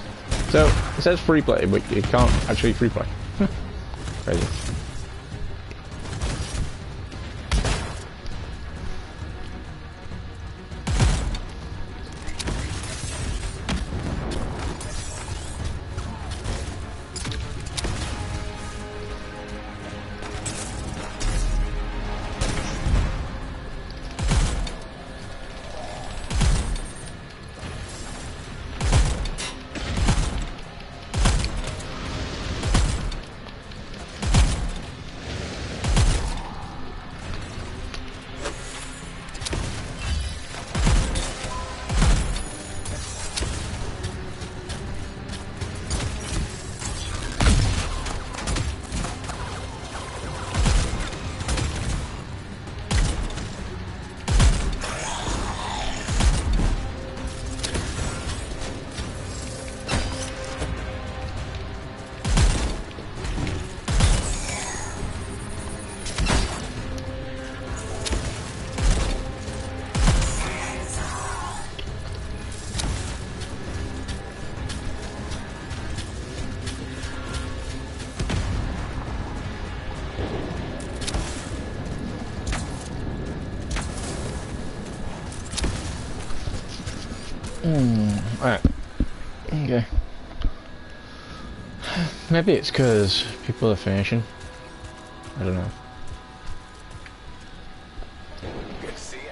So, it says free play, but you can't actually free play. Crazy. Alright. Okay. Maybe it's because people are finishing. I don't know. Good to see you.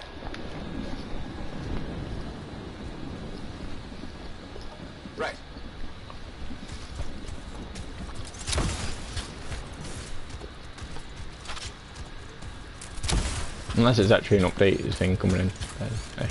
Right. Unless it's actually an updated thing coming in. Okay.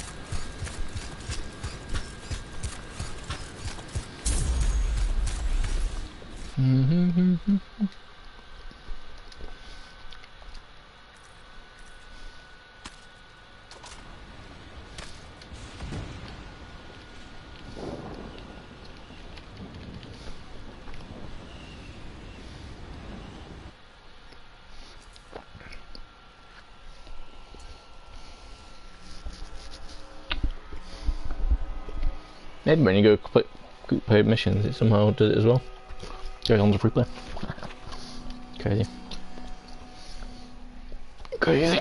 Maybe when you go play missions, it somehow does it as well. Goes on to free play. Crazy. Crazy.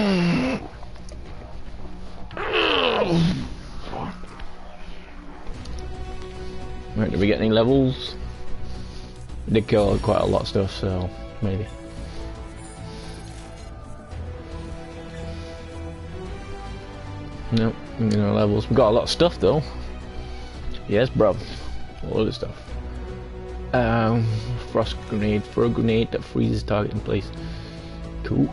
Right, did we get any levels? We did kill quite a lot of stuff, so maybe. Nope, no levels. We got a lot of stuff though. Yes, bruv. All this stuff. Frost grenade. Throw a grenade that freezes target in place. Cool.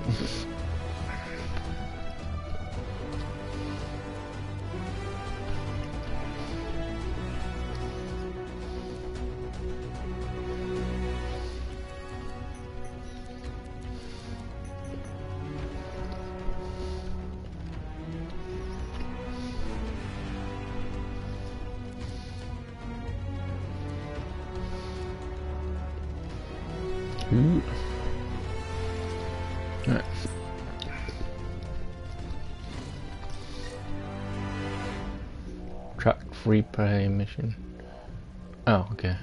Ooh. Right. Track free play mission. Oh, okay.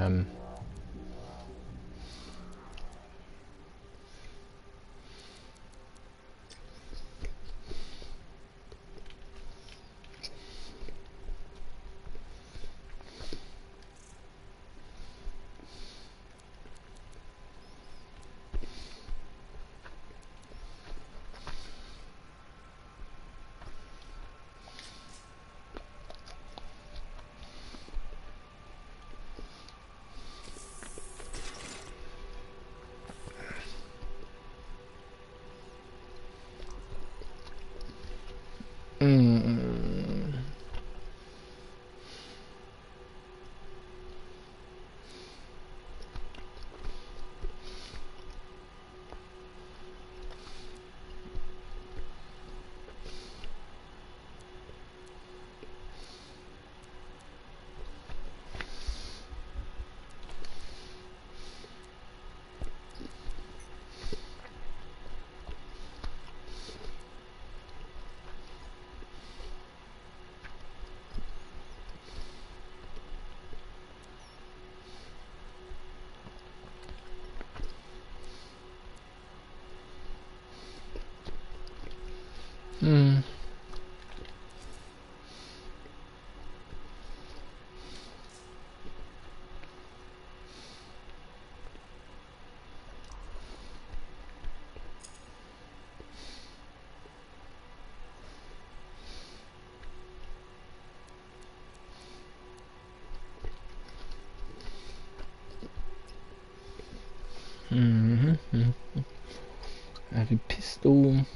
Heavy pistol.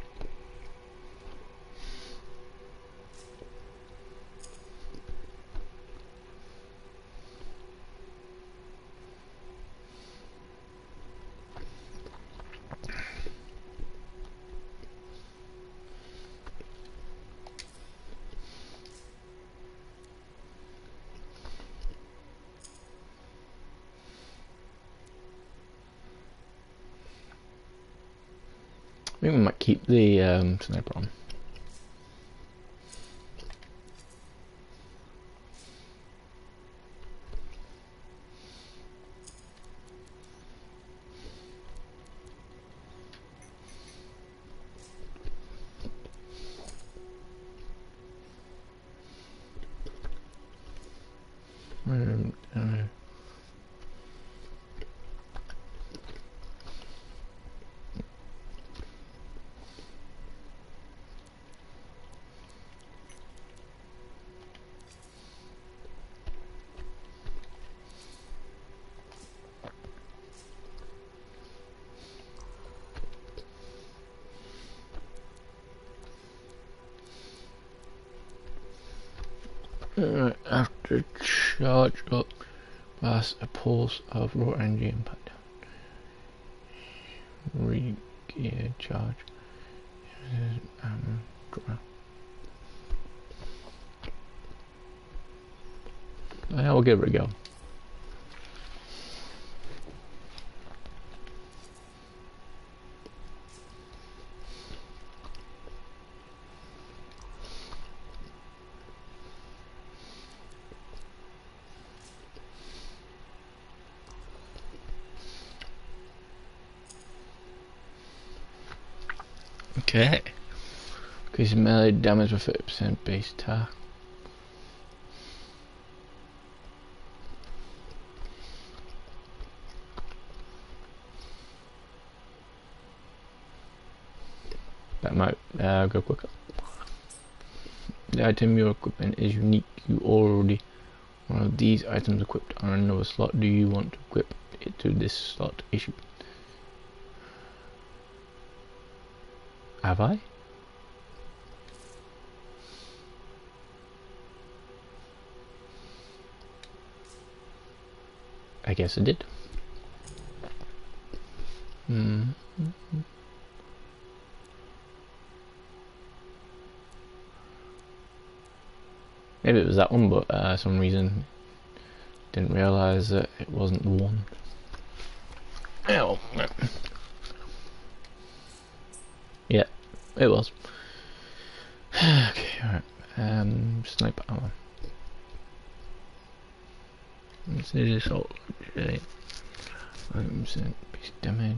I think we might keep the sniper on. After charge up, pass a pulse of raw energy impact down. Re-gear charge. I will give it a go. Okay. Increase melee damage with 50% base attack. That might go quicker. The item you're equipping is unique. You already one of these items equipped on another slot. Do you want to equip it to this slot issue? Have I? I guess I did. Maybe it was that one, but some reason didn't realise that it wasn't the one. Oh, yeah, it was. Okay, alright. Sniper ammo. This is assault. 5% base damage.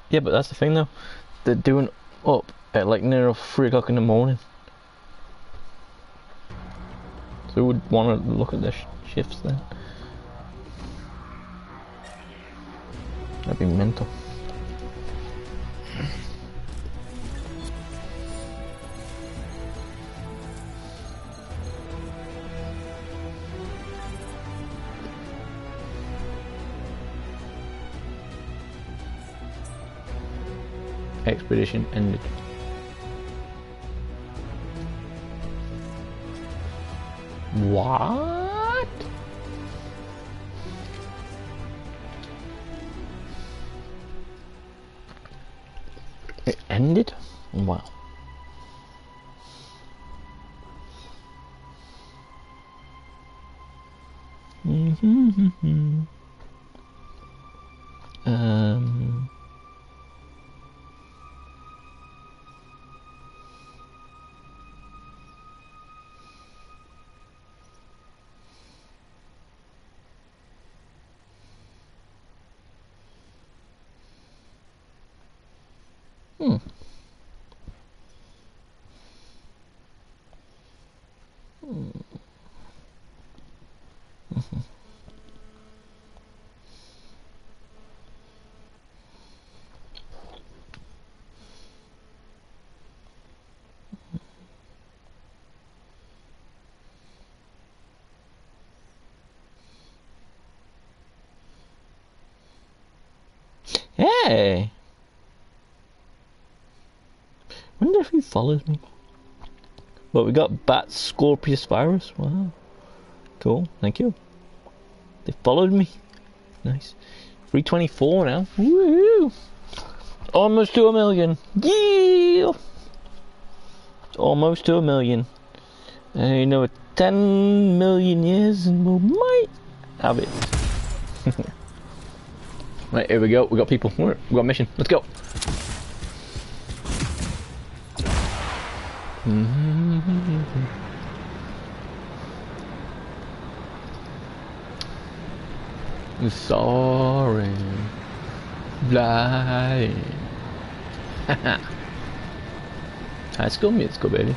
Yeah, but that's the thing though. They're doing up at like near 3 o'clock in the morning. So we would want to look at their shifts then. That'd be mental. Expedition ended. What? It ended? Wow. Hey! Wonder if he follows me. Well, we got Bat Scorpius virus. Wow. Cool, thank you. They followed me. Nice. 324 now. Woo! Almost to 1 million. Yeah! Almost to 1 million. You know, 10 million years and we might have it. Right, here we go. We got people. We got a mission. Let's go. Sorry. Blind. High school musical, baby.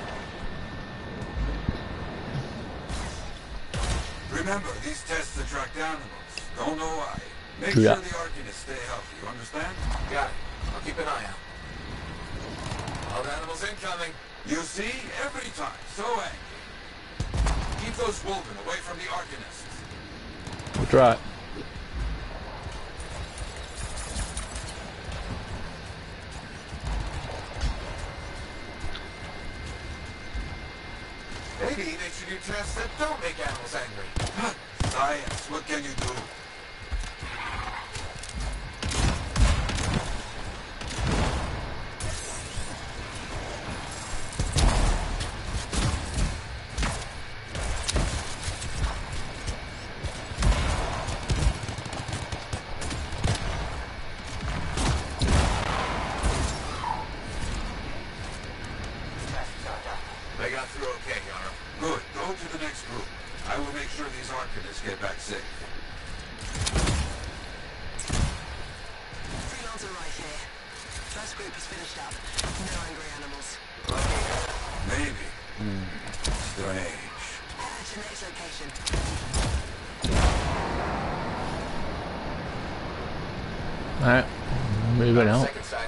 Remember, these tests attract animals. Don't know why. Make Yeah. sure the Arcanists stay healthy, you understand? Got it. I'll keep an eye out. All the animals incoming. You see? Every time. So angry. Keep those Wolven away from the Arcanists. We'll try. Maybe they should do tests that don't make animals angry. Science, what can you do? They got through okay, Yarrow. Good. Go to the next group. I will make sure these Arcanists get back safe. Freelance arrive here. First group is finished up. No angry animals. Maybe. Strange. To next location. Alright. Moving out. Second side.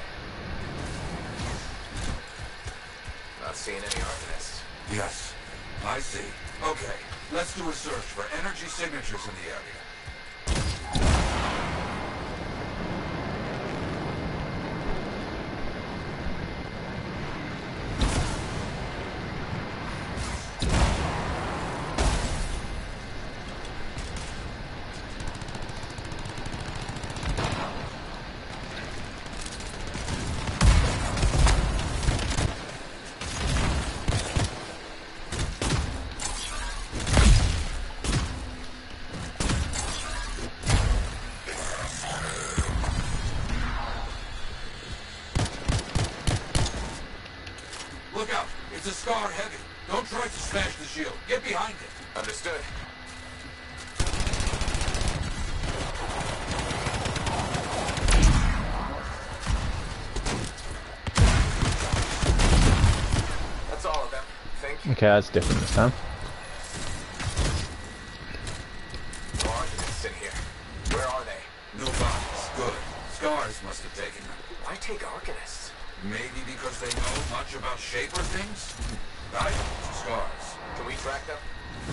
Not seeing any Arcanists. Yes, I see. Okay, let's do a search for energy signatures in the area. Look out! It's a Scar heavy. Don't try to smash the shield. Get behind it. Understood. Okay, that's different this time. No Arcanists in here. Where are they? No bodies. Good. Scars must have taken them. Why take Arcanists? Maybe because they know much about Shaper things? Right? Scars. Can we track them?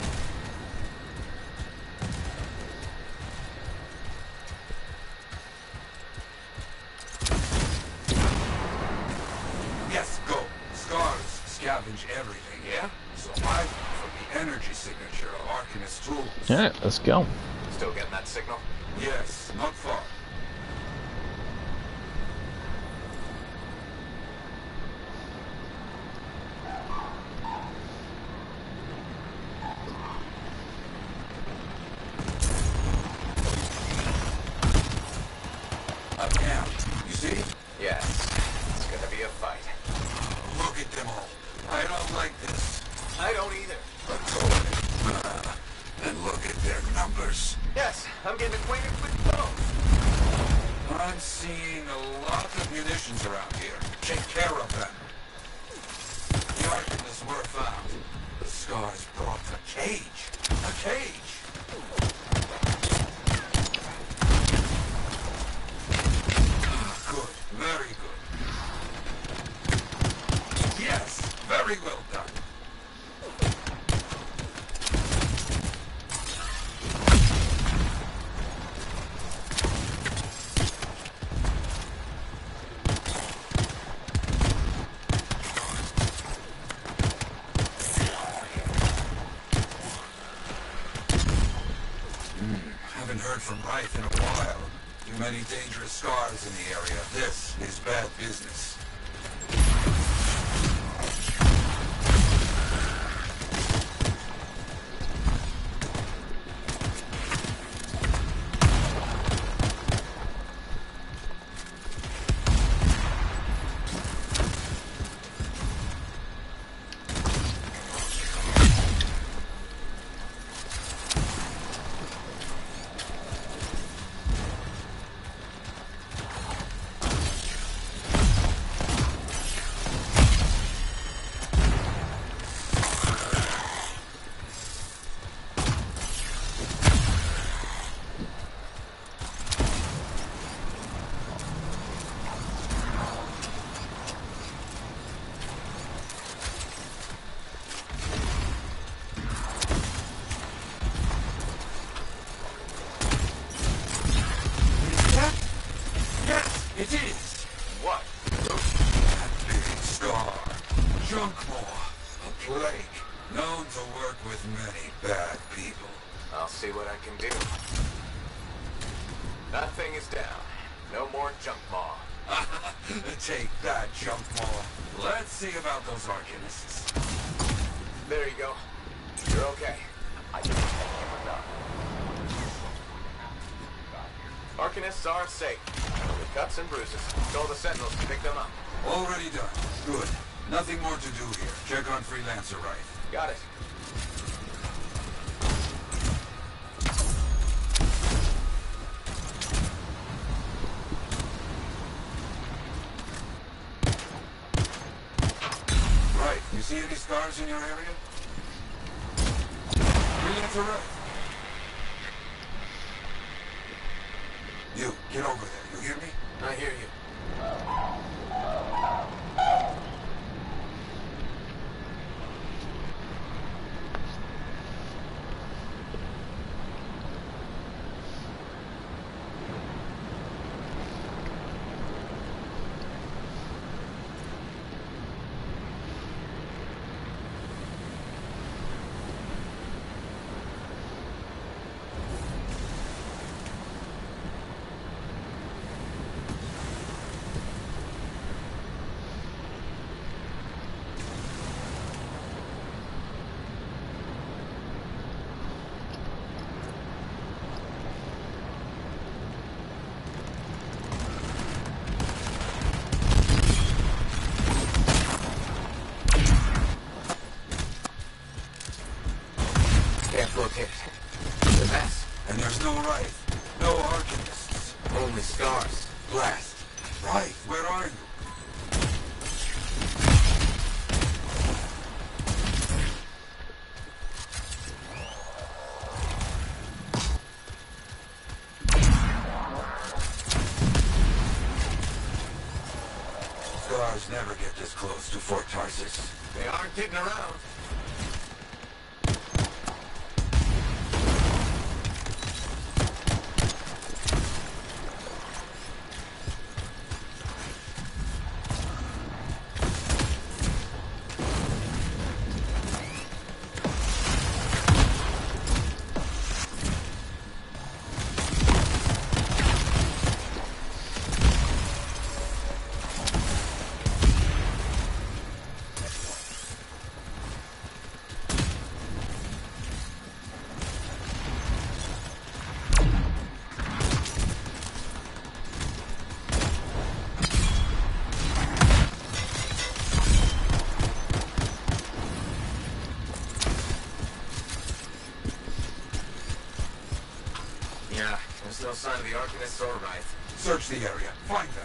Yes, go. Scars scavenge everything, yeah? So I look for the energy signature of Arcanist tools. Yeah, let's go. Still getting that signal? Yes, not far. A camp, you see? Yes. It's gonna be a fight. Look at them all. I don't like this. I don't either. And look at their numbers. Yes, I'm getting acquainted with both. I'm seeing a lot of munitions around here. Take care of them. The Arcanists were found. The Scars brought a cage. A cage! Good. Very good. Yes! Very well done. Haven't heard from Reith in a while. Too many dangerous Scars in the area. This is bad business. It is! What? That big Scar. Junkmaw. A plague. Known to work with many bad people. I'll see what I can do. That thing is down. No more Junkmaw. Take that, Junkmaw. Let's see about those Arcanists. There you go. You're okay. I just thank you for that. Arcanists are safe. Only cuts and bruises. Tell the Sentinels to pick them up. Already done. Good. Nothing more to do here. Check on Freelancer Reith. Got it. Right. You see any Scars in your area? Freelancer Reith. You, get over there. You hear me? I hear you. Can't locate it. It's a mess. And there's no Reith. No Arcanists. Only Scars. Blast. Reith, where are you? Scars never get this close to Fort Tarsis. They aren't kidding around. Yeah, there's no sign of the Arcanists or Wraith. Search the area. Find them.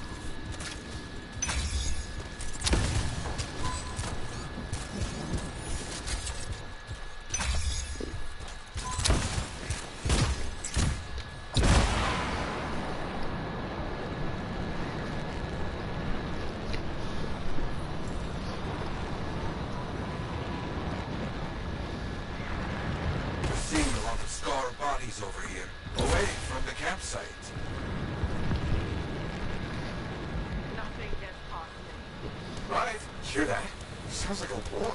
We're seeing a lot of Scar bodies over here, away from the campsite. Nothing gets past me. Right? Hear that? Sounds like a war.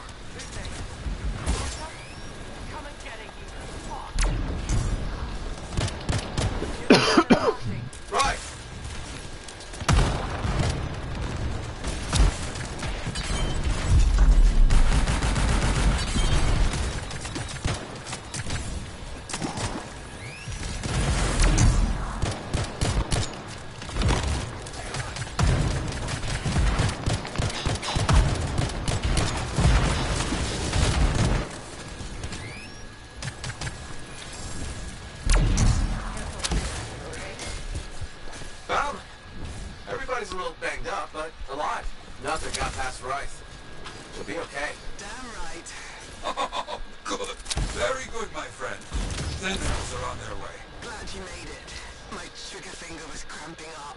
Come and get it, you fuck. Right! Found them. Everybody's a little banged up, but alive. Nothing got past Wraith. She'll be okay. Damn right. Oh, good. Very good, my friend. Sentinels are on their way. Glad you made it. My trigger finger was cramping up.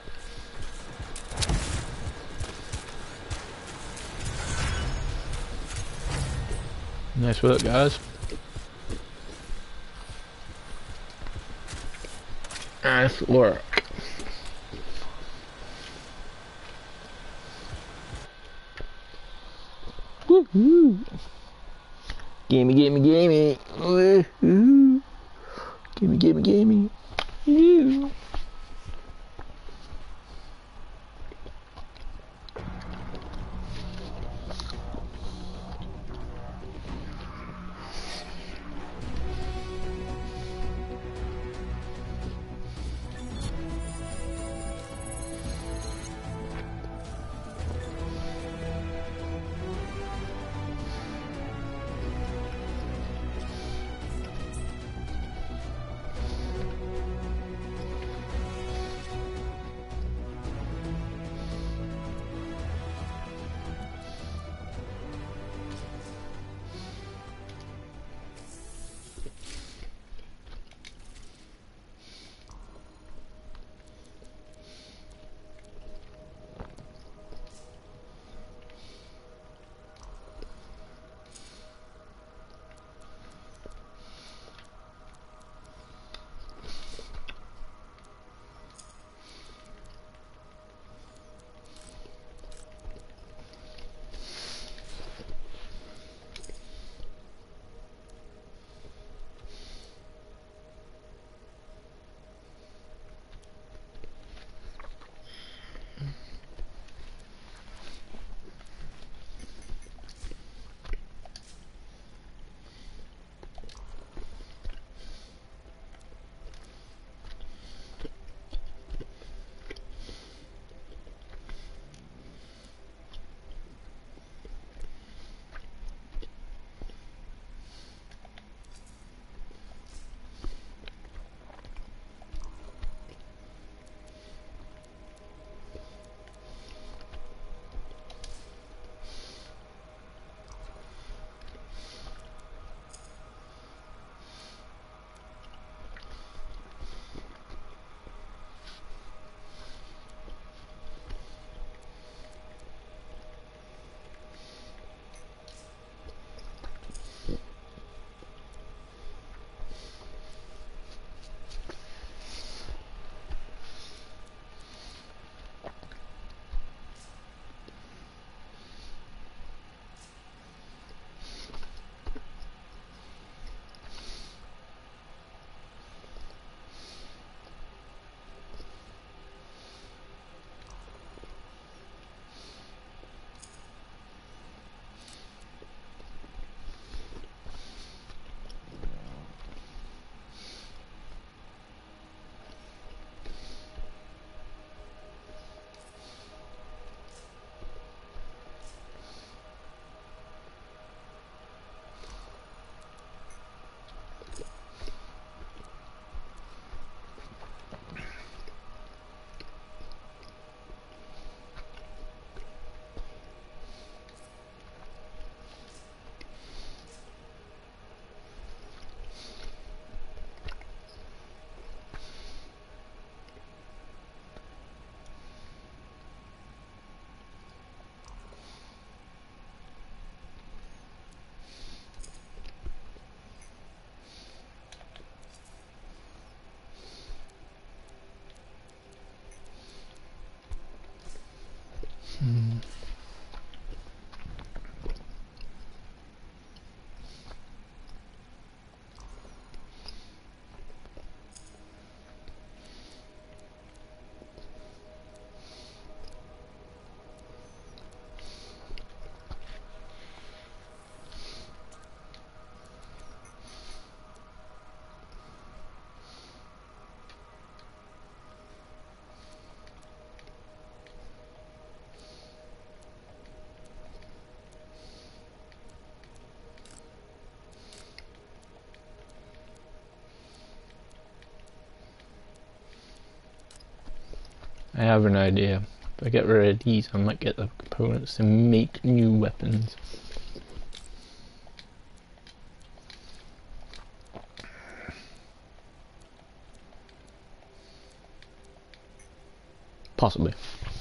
Nice work, guys. Nice work. Woohoo! Gimme, gimme, gimme. Woohoo! Gimme, gimme, gimme. Woo! I have an idea. If I get rid of these, I might get the components to make new weapons. Possibly.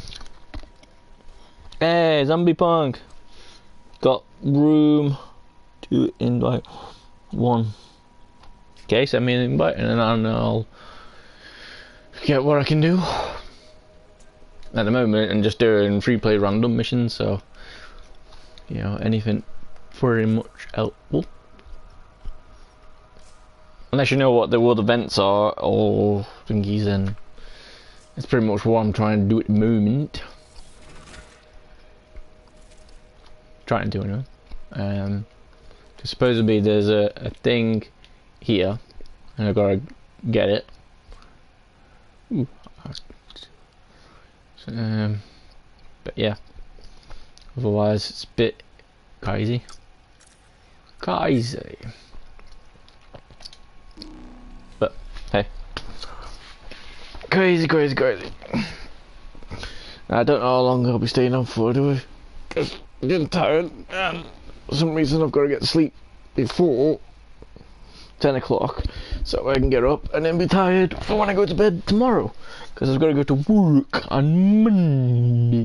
Hey, Zombie Punk! Got room to invite one. Okay, send me an invite and then I'll get what I can do. At the moment, I'm just doing free play random missions, so you know, anything very much helpful. Unless you know what the world events are or thingies, then it's pretty much what I'm trying to do at the moment. Trying to, you know. Supposedly there's a thing here, and I've got to get it. Ooh. But yeah, otherwise it's a bit crazy. But hey, crazy. I don't know how long I'll be staying on for, do I? Because I'm getting tired, and for some reason I've got to get to sleep before 10 o'clock, so I can get up and then be tired for when I go to bed tomorrow. Because I've got to go to work on Monday.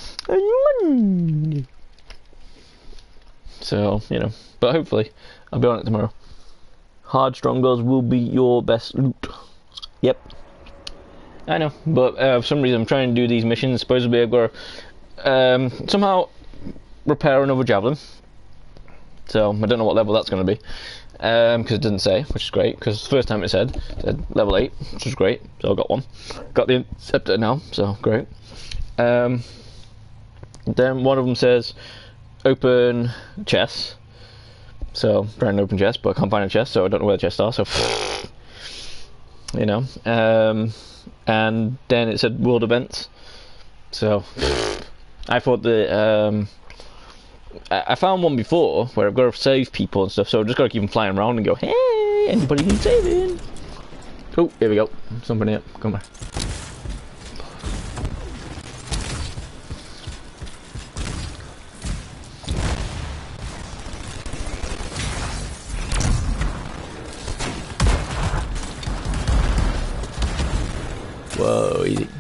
So, you know, but hopefully I'll be on it tomorrow. Hard strongholds will be your best loot. Yep. I know, but for some reason I'm trying to do these missions. Supposedly I've got to somehow repair another javelin. So I don't know what level that's going to be. Because it didn't say, which is great, because the first time it said level 8, which was great, so I got one. Got the scepter now, so great. Then one of them says open chest, so I'm trying to open chest, but I can't find a chest, so I don't know where the chests are, so you know. And then it said world events, so I thought that I found one before where I've got to save people and stuff, so I've just got to keep them flying around and go, hey, anybody need saving? Oh, here we go. Somebody up. Come on. Whoa, easy.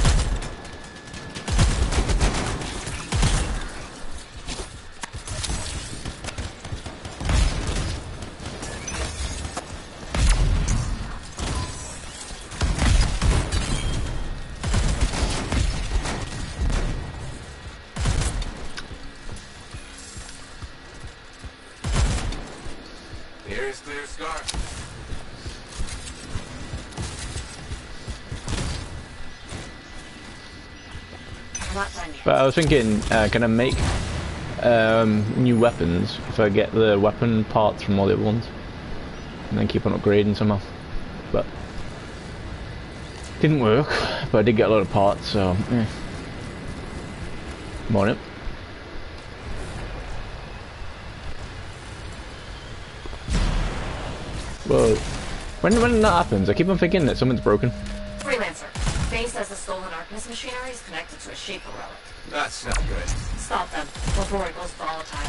Here's clear scar. But I was thinking, can I make new weapons if I get the weapon parts from all the other ones, and then keep on upgrading somehow? But didn't work. But I did get a lot of parts, so yeah. I'm on it. Whoa. When that happens, I keep on thinking that something's broken. Freelancer. Faye says the stolen Arcanist machinery is connected to a Shaper relic. That's not good. Stop them before it goes volatile.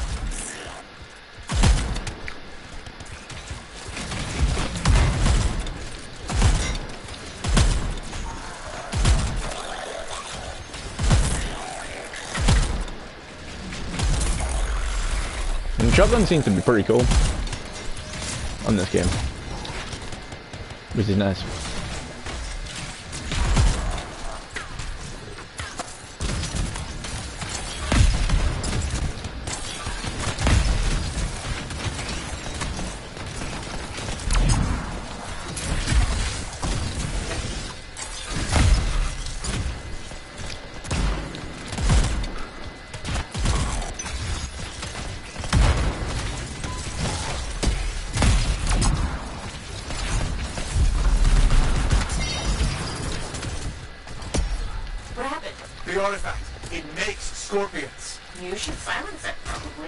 And shotgun seems to be pretty cool on this game, which is nice. The artifact. It makes scorpions. You should silence it, probably.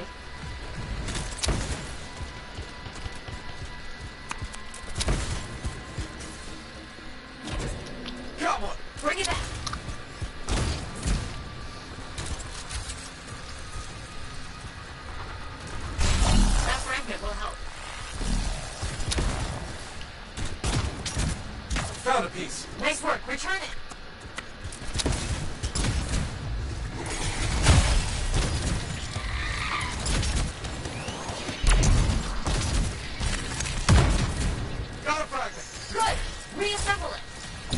Got one. Bring it back. apiece. Nice work. Return it. Got a fragment. Good. Reassemble it.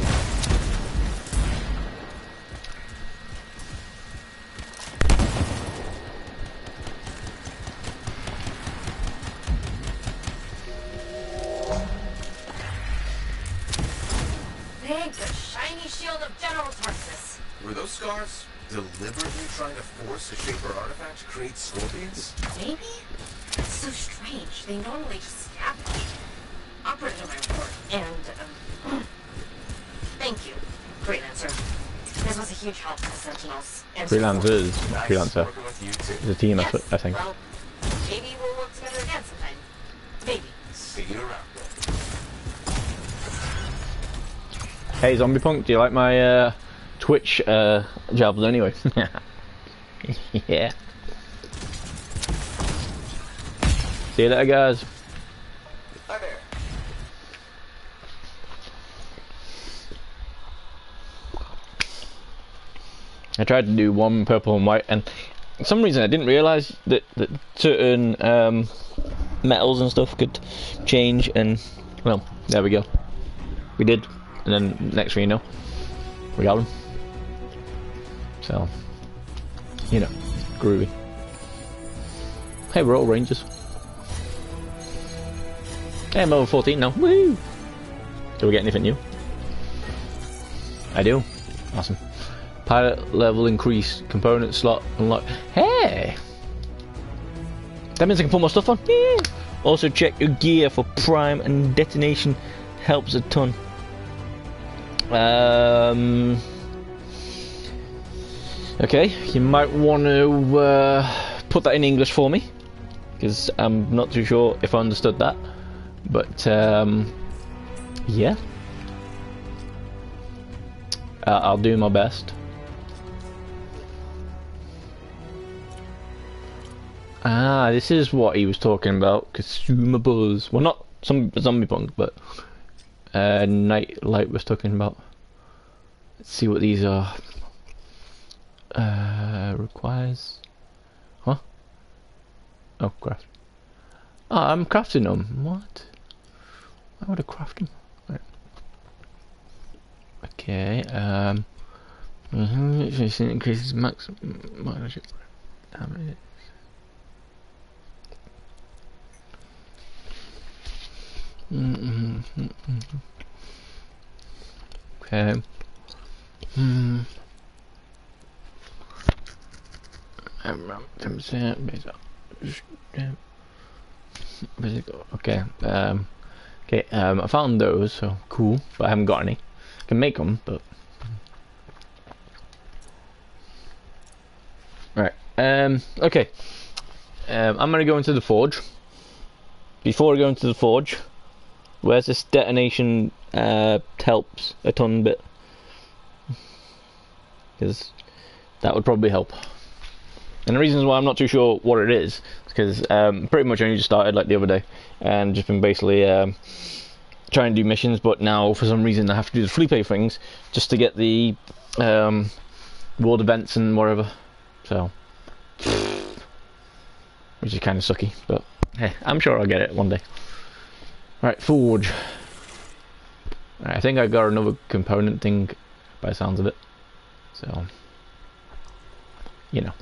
Big, the shiny shield of General Tarsus. Were those scars deliberately trying to force a Shaper artifact to create scorpions? Maybe? It's so strange. They normally just stab me. I'll put it in my report. And, thank you, Freelancer. This was a huge help to the Sentinels. And Freelancers. Freelancer. Working with you too. It's a team Yes. effort, I think. Well, maybe we'll work together again sometime. Maybe. See you around. Hey Zombie Punk, do you like my Twitch jobs anyway? Yeah. See you later, guys. Hi there. I tried to do one purple and white, and for some reason I didn't realise that certain metals and stuff could change, and well, there we go. We did, and then next thing you know, we got them. So, you know, groovy. Hey, we're all Rangers. Hey, I'm over 14 now. Woo! Do we get anything new? I do. Awesome. Pilot level increase, component slot unlock. Hey! That means I can put more stuff on. Yeah. Also check your gear for prime and detonation helps a ton. Okay, you might want to put that in English for me, because I'm not too sure if I understood that. But yeah, I'll do my best. Ah, this is what he was talking about. Consumables. Well, not some Zombie Punk, but Nightlight was talking about. Let's see what these are. Requires. Huh? Oh, craft. Ah, I'm crafting them. What? Why would I craft them? Right. Okay. It increases max damage. Okay. Around 10% based on. Okay. Okay. I found those, so cool. But I haven't got any. I can make them, but. Right. Okay. I'm gonna go into the forge. Before I go into the forge, where's this detonation helps a ton bit? Because that would probably help. And the reasons why I'm not too sure what it is because pretty much only just started like the other day and just been basically trying to do missions, but now for some reason I have to do the free play things just to get the world events and whatever. So, which is kind of sucky, but hey, I'm sure I'll get it one day. Right, forge. Right, I think I got another component thing by the sounds of it. So, you know.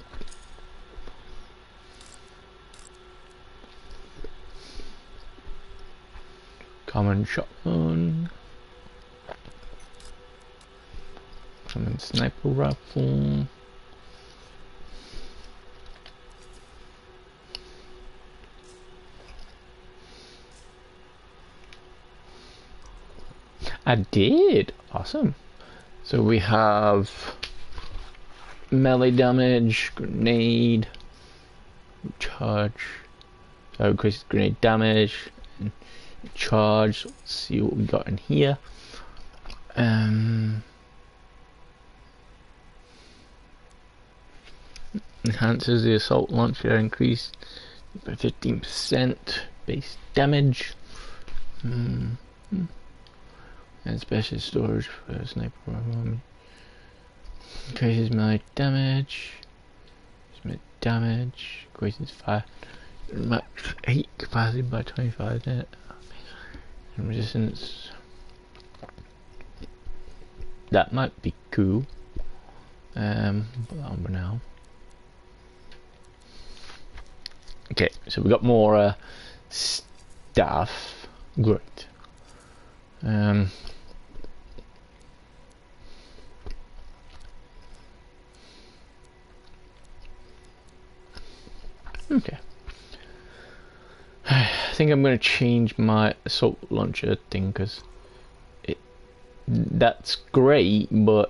Common shotgun. Common sniper rifle. I did. Awesome. So we have melee damage, grenade, charge. So increases grenade damage, and charge. Let's see what we got in here. Enhances the assault launcher increase by 15% base damage. And special storage for sniper rifle. Increases melee damage. Increases fire. Max 8 capacity by 25. And resistance. That might be cool. Put that on for now. Okay, so we got more stuff. Great. Okay. I think I'm going to change my assault launcher thing because that's great, but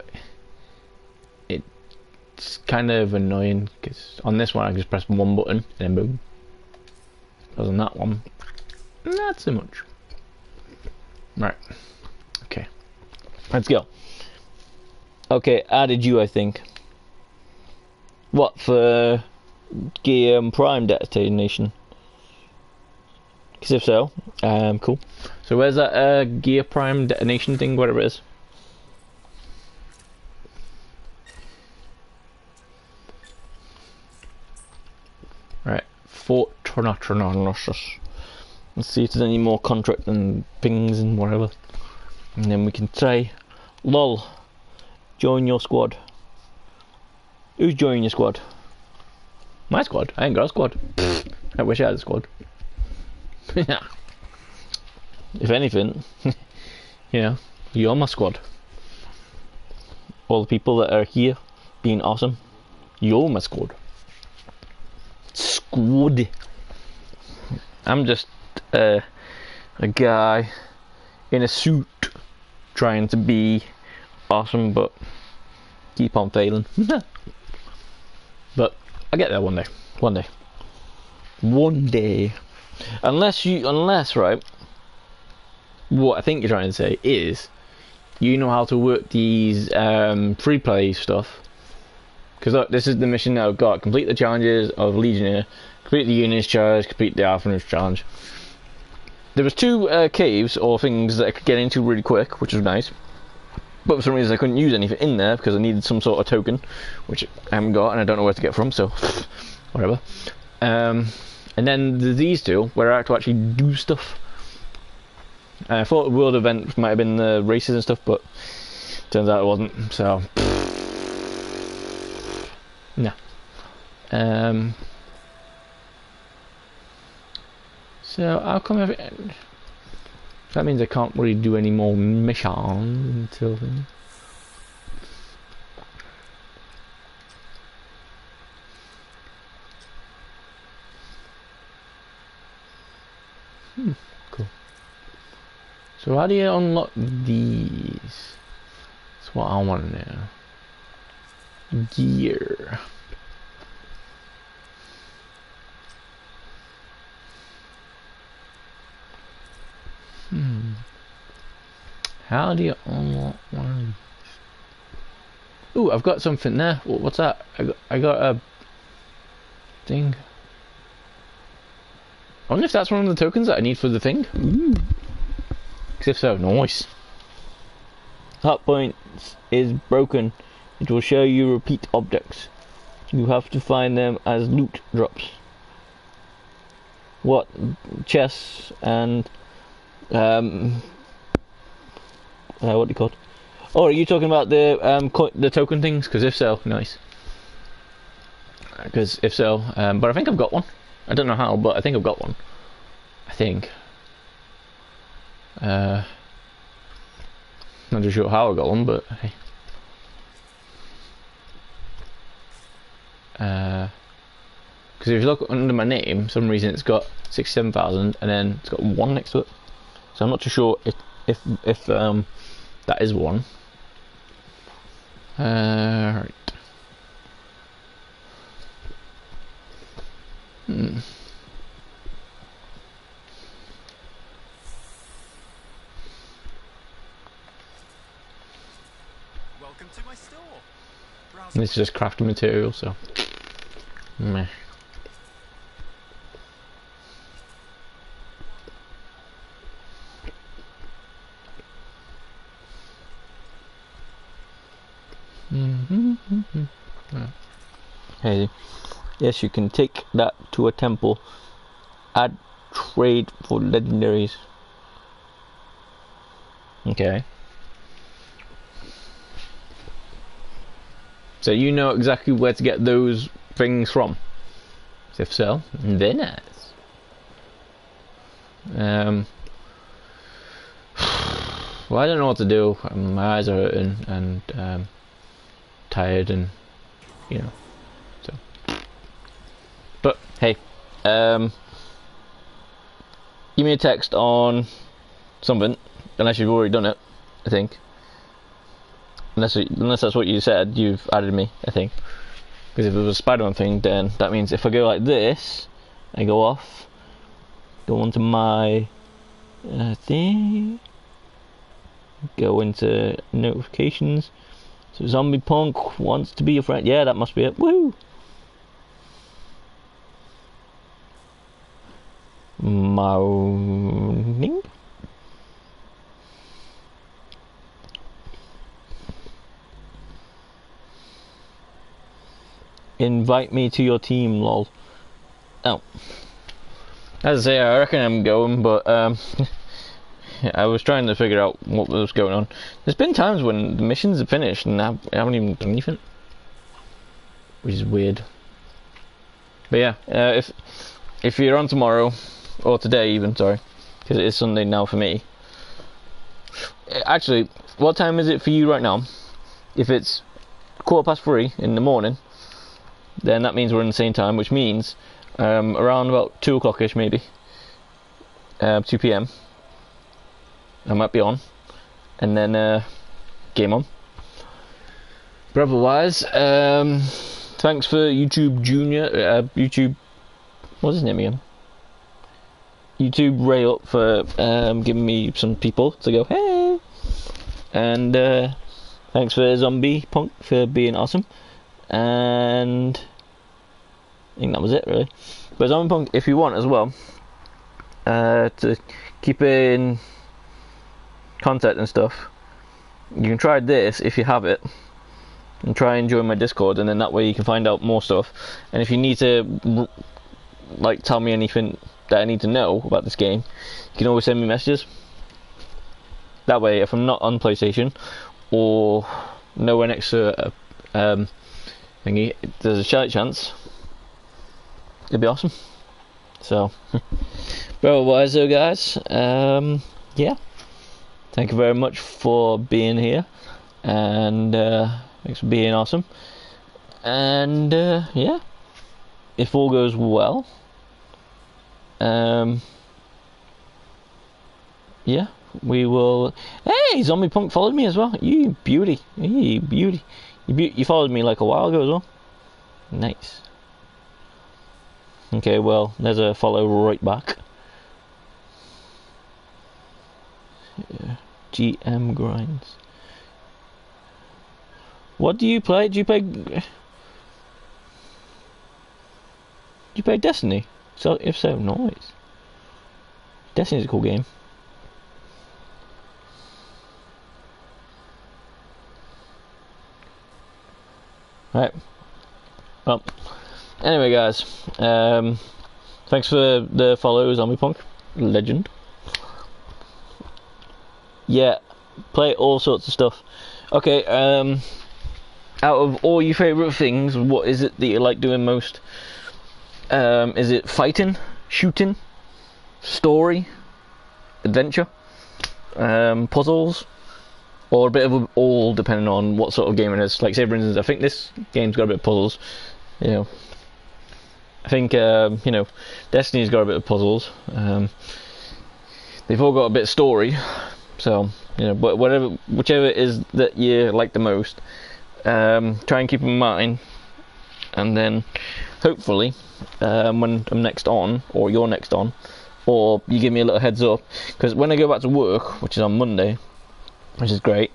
it's kind of annoying because on this one I can just press one button and then boom. Because on that one, not so much. Right. Okay. Let's go. Okay, added you, I think. What, for Gear Prime detonation? Because if so, cool. So where's that Gear Prime detonation thing, whatever it is? Right, Fort Tornatronosus. Let's see if there's any more contract and pings and whatever. And then we can say, lol, join your squad. Who's joining your squad? My squad? I ain't got a squad. I wish I had a squad. Yeah. If anything, you know, you're my squad. All the people that are here being awesome, you're my squad. Squad. I'm just a guy in a suit trying to be awesome, but keep on failing. But I get there one day. One day. Unless right, what I think you're trying to say is you know how to work these free play stuff. Because look, this is the mission that I've got. Complete the challenges of Legionnaire, complete the Unis challenge, complete the Alphanus challenge. There was 2 caves or things that I could get into really quick, which was nice. But for some reason I couldn't use anything in there because I needed some sort of token, which I haven't got and I don't know where to get from, so whatever. And then these 2 where I had to actually do stuff. I thought the world event might have been the races and stuff, but turns out it wasn't, so nah. So how come that means I can't really do any more missions until then. Cool. So how do you unlock these? That's what I want to know. Gear. How do you unlock one of these? Ooh, I've got something there. What's that? I got a thing. I wonder if that's one of the tokens that I need for the thing. Ooh. Because if so, nice. Heart point is broken. It will show you repeat objects. You have to find them as loot drops. What? Chests and what do you call it? Oh, are you talking about the token things? Because if so, nice. Because if so, but I think I've got one. I don't know how, but I think I've got one. I think. Not too sure how I got one, but hey. Because if you look under my name, for some reason it's got 67,000, and then it's got 1 next to it. So I'm not too sure if that is one. Right. Welcome to my store. This is just crafting material, so meh. Hey, yes, you can take that to a temple. Add trade for legendaries. Okay. So you know exactly where to get those things from. If so, very nice. Well, I don't know what to do. My eyes are hurting and tired, and you know. So, but hey, give me a text on something, unless you've already done it. I think. Unless that's what you said, you've added me. I think. Because if it was a Spider-Man thing, then that means if I go like this, I go off, go onto my thing, go into notifications. So Zombie Punk wants to be your friend. Yeah, that must be it. Woo! Moaning. Invite me to your team, lol. Oh. As I say, I reckon I'm going, but I was trying to figure out what was going on. There's been times when the missions are finished and I haven't even done anything, which is weird. But yeah, if you're on tomorrow, or today even, sorry, because it is Sunday now for me. Actually, what time is it for you right now? If it's 3:15 in the morning, then that means we're in the same time, which means around about 2 o'clock-ish maybe, 2 PM, I might be on, and then game on. But otherwise, thanks for YouTube Junior, YouTube, what's his name again? YouTube Ray up for giving me some people to go, hey! And thanks for Zombie Punk for being awesome. And I think that was it really. But Zombie Punk, if you want as well, to keep in contact and stuff, you can try this if you have it, and try and join my Discord, and then that way you can find out more stuff. And if you need to like tell me anything that I need to know about this game, you can always send me messages. That way, if I'm not on PlayStation or nowhere next to a thingy, there's a slight chance it'd be awesome. So, but otherwise though, guys, yeah, thank you very much for being here, and thanks for being awesome. And yeah, if all goes well, yeah, we will. Hey, Zombie Punk followed me as well. You beauty, you beauty. You followed me like a while ago as well. Nice. Okay, well, there's a follow right back. Yeah. GM Grinds. What do you play? Do you play Destiny? So if so, nice. Destiny's a cool game. Right. Well, anyway, guys, thanks for the follow, Zombie Punk, legend. Yeah, play all sorts of stuff. Okay, out of all your favourite things, what is it that you like doing most? Is it fighting, shooting, story, adventure, puzzles? Or a bit of all, depending on what sort of game it is. Like, say for instance, I think this game's got a bit of puzzles. You know, I think you know, Destiny's got a bit of puzzles. They've all got a bit of story. So you know, but whichever it is that you like the most, try and keep in mind. And then hopefully, when I'm next on, or you're next on, or you give me a little heads up, because when I go back to work, which is on Monday, which is great,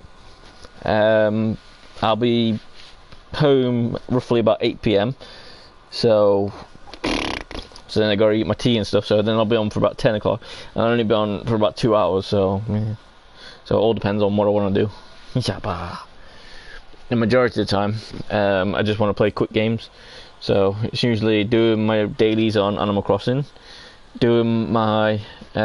I'll be home roughly about 8 PM, so then I gotta eat my tea and stuff, so then I'll be on for about 10 o'clock, and I'll only be on for about 2 hours, so yeah. So it all depends on what I want to do. the majority of the time, I just want to play quick games. So it's usually doing my dailies on Animal Crossing, doing my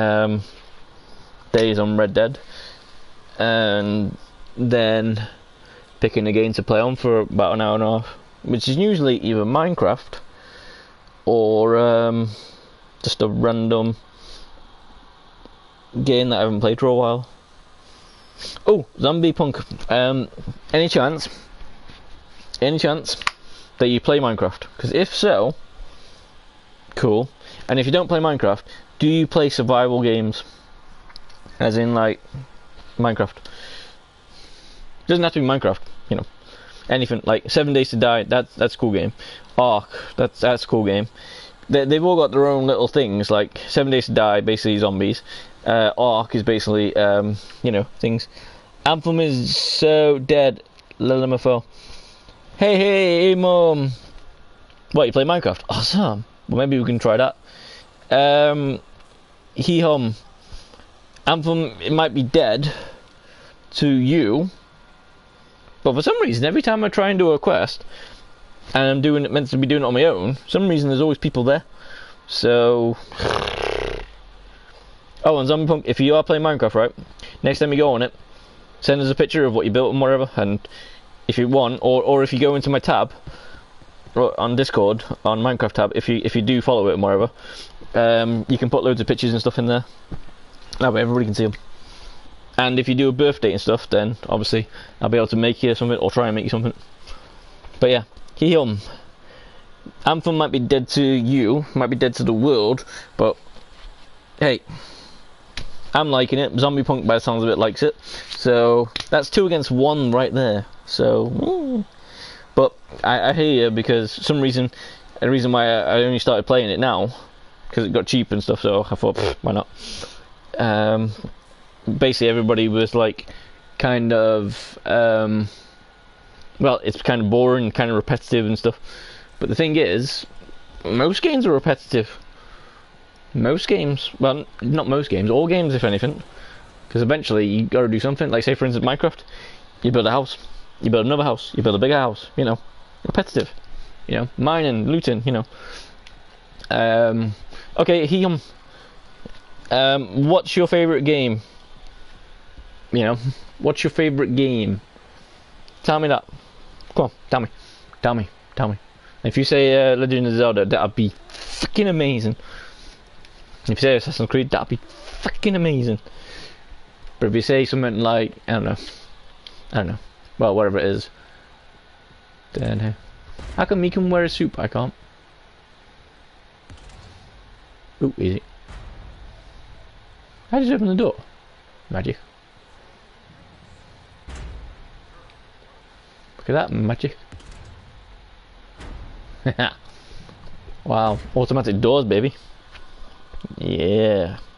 days on Red Dead, and then picking a game to play on for about an hour and a half, which is usually either Minecraft or just a random game that I haven't played for a while. Oh, Zombie Punk. Any chance that you play Minecraft? Because if so, cool. And if you don't play Minecraft, do you play survival games? As in, like, Minecraft. It doesn't have to be Minecraft, you know. Anything, like 7 Days to Die, that's a cool game. Ark, that's a cool game. They've all got their own little things, like 7 Days to Die, basically zombies. Ark is basically, you know, things. Anthem is so dead, LMFO. Hey, Mom. What, you play Minecraft? Awesome. Well, maybe we can try that. Hee-hum. Anthem, it might be dead to you, but for some reason, every time I try and do a quest, and I'm meant to be doing it on my own, for some reason there's always people there. So, oh, and Zombie Punk, if you are playing Minecraft, right, next time you go on it, send us a picture of what you built and whatever, and if you want, or if you go into my tab on Discord, on Minecraft tab, if you do follow it and whatever, you can put loads of pictures and stuff in there. That way everybody can see them. And if you do a birthday and stuff, then obviously I'll be able to make you something, or try and make you something. But yeah, Hee-hum. Anthem might be dead to you, might be dead to the world, but hey, I'm liking it. Zombie Punk, by the sounds of it, likes it. So that's 2 against 1 right there. So, but I hear you, because the reason why I only started playing it now, because it got cheap and stuff. So I thought, why not? Basically everybody was like kind of well, it's kind of boring, kind of repetitive and stuff, but the thing is, most games are repetitive. Most games, well, not most games, all games if anything, because eventually you gotta do something. Like, say for instance Minecraft, you build a house, you build another house, you build a bigger house, you know, repetitive, you know, mining, looting, you know. Okay, Hee-hum. What's your favourite game? You know, what's your favourite game? Tell me that. Come on, tell me. If you say Legend of Zelda, that'd be fucking amazing. If you say Assassin's Creed, that'd be fucking amazing. But if you say something like, I don't know, well, whatever it is, then how come he can wear a suit? I can't. Ooh, easy. How did you open the door? Magic. Look at that magic. Wow, automatic doors, baby. Yeah.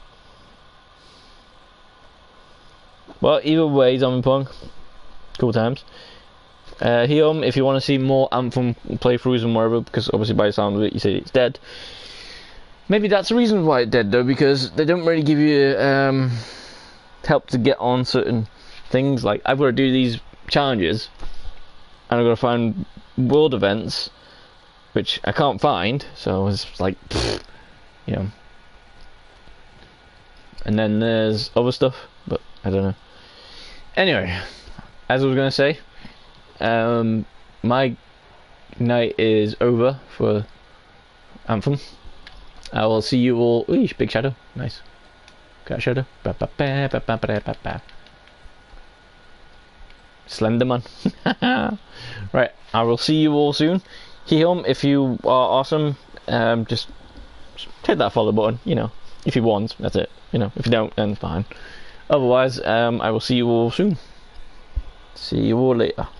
Well, either way, Zombie Punk, cool times. Hee-hum, if you want to see more Anthem playthroughs and whatever, because obviously by the sound of it, you say it's dead. Maybe that's the reason why it's dead, though, because they don't really give you help to get on certain things. Like, I've got to do these challenges, and I've got to find world events, which I can't find, so it's like, you know. And then there's other stuff, but I don't know. Anyway, as I was going to say, my night is over for Anthem. I will see you all. Ooh, big shadow, nice. Got a shadow. Slenderman. Right, I will see you all soon. Hee-hum, if you are awesome, just hit that follow button, you know. If you want, that's it. You know, if you don't, then fine. Otherwise, I will see you all soon. See you all later.